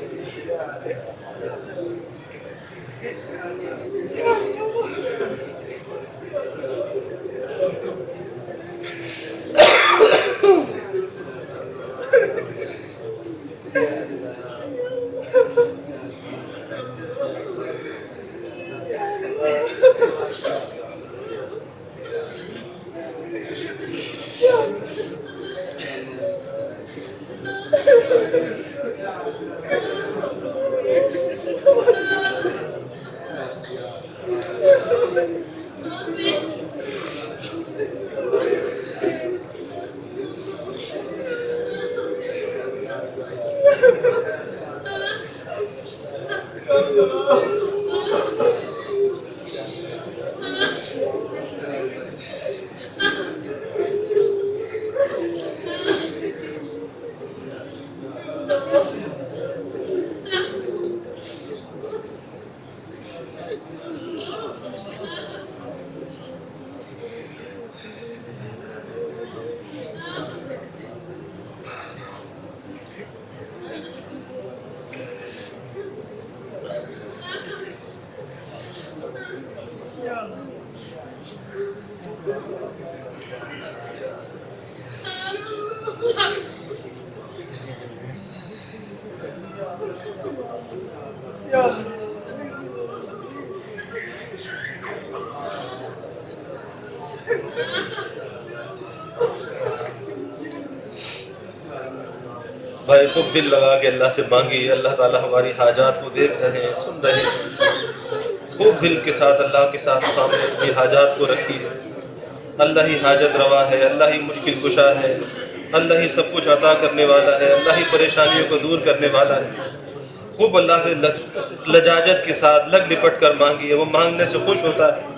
بھائی خوب دل لگا کے اللہ سے مانگی، اللہ تعالیٰ ہماری حاجات کو دیکھ رہے ہیں، سن رہے ہیں، خوب دل کے ساتھ اللہ کے ساتھ سامنے اپنی حاجات کو رکھی ہے۔ اللہ ہی حاجت روا ہے، اللہ ہی مشکل کشا ہے، اللہ ہی سب کچھ عطا کرنے والا ہے، اللہ ہی پریشانیوں کو دور کرنے والا ہے۔ خوب اللہ سے لجاجت کے ساتھ لگ لپٹ کر مانگی ہے، وہ مانگنے سے خوش ہوتا ہے۔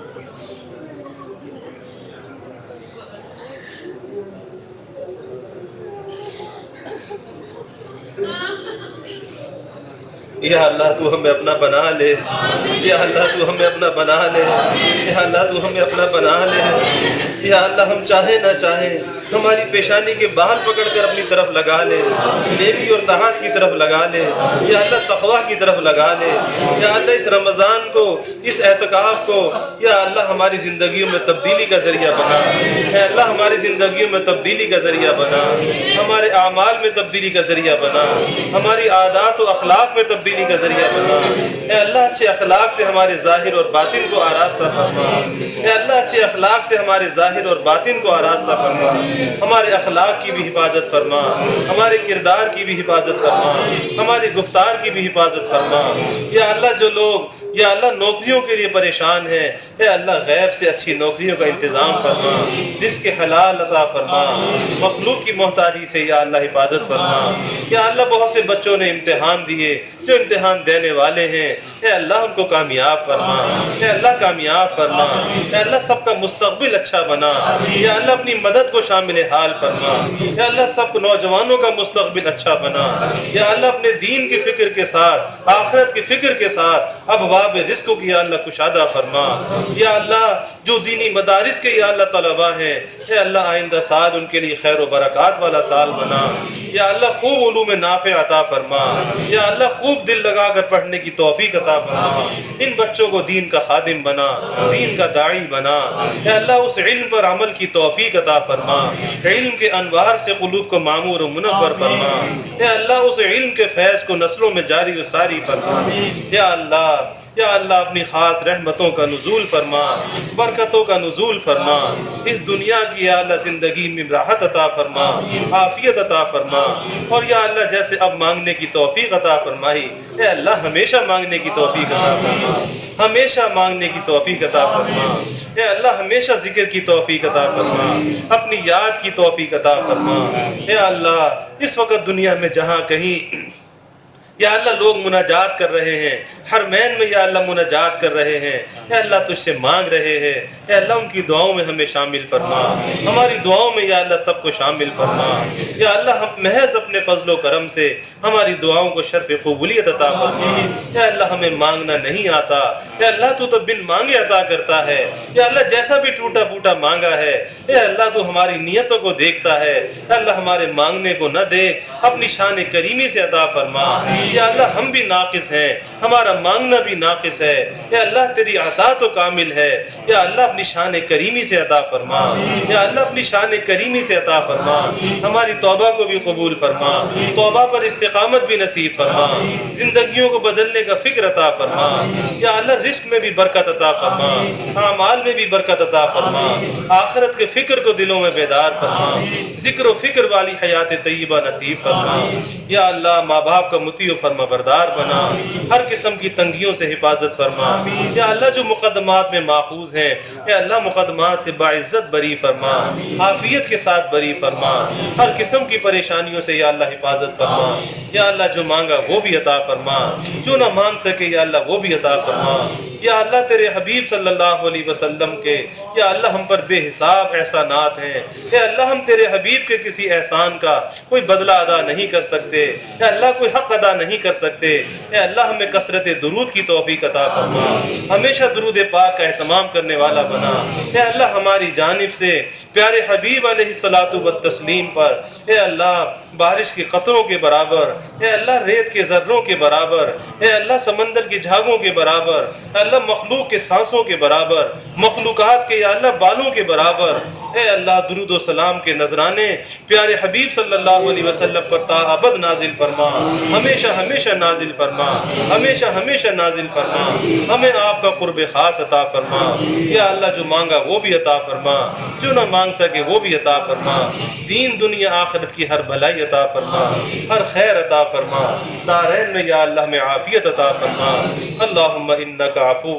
یا اللہ تو ہمیں اپنا بنا لے، یا اللہ تو ہمیں اپنا بنا لے، یا اللہ تو ہمیں اپنا بنا لے، یا اللہ ہم چاہیں نہ چاہیں ہماری پیشانی کے بال پکڑ کر اپنی طرف لگا لے، نیکی اور طاعت کی طرف لگا لے، یا اللہ تقویٰ کی طرف لگا لے، یا اللہ اس رمضان کو، اس اعتکاف کو یا اللہ ہماری زندگیوں میں تبدیلی کا ذریعہ بنا، اے اللہ ہماری زندگیوں میں تبدیلی کا ذریعہ بنا، ہمارے اعمال میں تبدیلی کا ذریعہ بنا، ہماری عادات و اخلاق میں تبدیلی کا ذریعہ بنا، اے اللہ اچھے اخلاق سے ہمارے ظاہر اور باطن کو آراستہ فرما، اے اللہ اچھے اخلاق سے ہمارے ظاہر اور باطن کو آراستہ فرما، ہمارے اخلاق کی بھی حفاظت فرما، ہمارے کردار کی بھی حفاظت فرما، ہماری گفتار کی بھی حفاظت فرما، یا اللہ جو لوگ یا اللہ نوکریوں کے لیے پریشان ہیں اے اللہ غیب سے اچھی نوکریوں کا انتظام فرما، رزق حلال عطا فرما، مخلوق کی محتاجی سے یا اللہ حفاظت فرما۔ یا اللہ بہت سے بچوں نے امتحان دیے، جو امتحان دینے والے ہیں اے اللہ ان کو کامیاب فرما، اے اللہ کامیاب فرما، اے اللہ سب کا مستقبل اچھا بنا، یا اللہ اپنی مدد کو شامل حال فرما، یا اللہ سب نوجوانوں کا مستقبل اچھا بنا، یا اللہ اپنے دین کی فکر کے ساتھ، آخرت کی فکر کے ساتھ ابواب رزق کی یا اللہ کشادہ فرما۔ یا اللہ جو دینی مدارس کے یا اللہ طلباء ہیں اے اللہ آئندہ سال ان کے لیے خیر و برکات والا سال بنا، یا اللہ خوب علوم نافع عطا فرما، یا اللہ خوب دل لگا کر پڑھنے کی توفیق عطا فرما، ان بچوں کو دین کا خادم بنا، دین کا داعی بنا، یا اللہ اس علم پر عمل کی توفیق عطا فرما، علم کے انوار سے قلوب کو معمور و منور فرما، یا اللہ اس علم کے فیض کو نسلوں میں جاری و ساری فرما، یا اللہ اپنی خاص رحمتوں کا نزول فرما، برکتوں کا نزول فرما، اس دنیا کی یا اللہ زندگی میں راحت عطا فرما، عافیت عطا فرما، اور یا اللہ جیسے اب مانگنے کی توفیق عطا فرمائی اے اللہ ہمیشہ مانگنے کی توفیق عطا فرما، ہمیشہ مانگنے کی توفیق عطا فرما، اے اللہ ہمیشہ ذکر کی توفیق عطا فرما، اپنی یاد کی توفیق عطا فرما۔ اے اللہ اس وقت دنیا میں جہاں کہیں یا اللہ لوگ مناجات کر رہے ہیں، حرمین میں یا اللہ مناجات کر رہے ہیں، اے اللہ تجھ سے مانگ رہے ہیں، اے اللہ ان کی دعاؤں میں ہمیں شامل فرما، ہماری دعاؤں میں یا اللہ سب کو شامل فرما، یا اللہ ہم محض اپنے فضل و کرم سے ہماری دعاؤں کو شرف قبولیت عطا فرما۔ اے اللہ ہمیں مانگنا نہیں آتا، اے اللہ تو بن مانگے عطا کرتا ہے، یا اللہ جیسا بھی ٹوٹا پھوٹا مانگا ہے اے اللہ تو ہماری نیتوں کو دیکھتا ہے، اے اللہ ہمارے مانگنے کو نہ دیکھ، اپنی شان کریمی سے عطا فرما۔ یا اللہ ہم بھی ناقص ہیں، ہمارا مانگنا بھی ناقص ہے، یا اللہ تیری عطا تو کامل ہے، یا اللہ اپنی شان کریمی سے عطا فرما، یا اللہ اپنی شان کریمی سے عطا فرما، ہماری توبہ کو بھی قبول فرما، توبہ پر استقامت بھی نصیب فرما، زندگیوں کو بدلنے کا فکر عطا فرما، یا اللہ رزق میں بھی برکت عطا فرما، اعمال میں بھی برکت عطا فرما، آخرت کے فکر کو دلوں میں بیدار فرما، ذکر و فکر والی حیات طیبہ نصیب فرما۔ یا اللہ ماں باپ کا مطیع و فرما بردار بنا، ہر قسم کی تنگیوں سے حفاظت فرما، یا اللہ جو مقدمات میں محفوظ ہیں اے اللہ مقدمات سے باعزت بری فرما، عافیت کے ساتھ بری فرما، ہر قسم کی پریشانیوں سے یا اللہ حفاظت فرما، یا اللہ جو مانگا وہ بھی عطا فرما، جو نہ مانگ سکے یا اللہ وہ بھی عطا فرما۔ یا اللہ تیرے حبیب صلی اللہ علیہ وسلم کے یا اللہ ہم پر بے حساب احسانات ہیں، اے اللہ ہم تیرے حبیب کے کسی احسان کا کوئی بدلہ ادا نہیں کر سکتے، اے اللہ کوئی حق ادا نہیں کر سکتے، اے اللہ ہمیں کثرت درود کی توفیق عطا فرما، ہمیشہ درود پاک کا اہتمام کرنے والا بنا، اے اللہ ہماری جانب سے پیارے حبیب علیہ الصلوۃ والتسلیم پر اے اللہ بارش کے قطروں کے برابر، اے اللہ ریت کے ذروں کے برابر، اے اللہ سمندر کی جھاگوں کے برابر، اے اللہ مخلوق کے سانسوں کے برابر، مخلوقات کے یا اللہ بالوں کے برابر، اے اللہ درود و سلام کے نذرانے پیارے حبیب صلی اللہ علیہ وسلم پر تا ابد نازل فرما، ہمیشہ ہمیشہ نازل فرما، ہمیشہ ہمیشہ نازل فرما، ہمیں آپ کا قرب خاص عطا فرما، یا اللہ جو مانگا وہ بھی عطا فرما، جو نہ مانگ سکے وہ بھی عطا فرما، دین دنیا آخرت کی ہر بھلائی عطا فرما، ہر خیر عطا فرما، دارین میں یا اللہ میں عافیت عطا فرما۔ اللہم انک عفو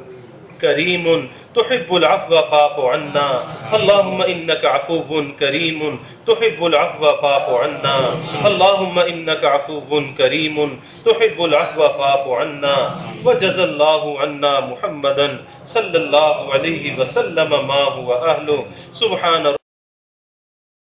کریم تحب العفو فاعف عنا، اللہم انک عفو کریم تحب العفو فاعف عنا، اللہم انک عفو کریم تحب العفو فاعف عنا، وجزا اللہ عنا محمدا صلی اللہ علیہ وسلم ما هو اہلہ، سبحان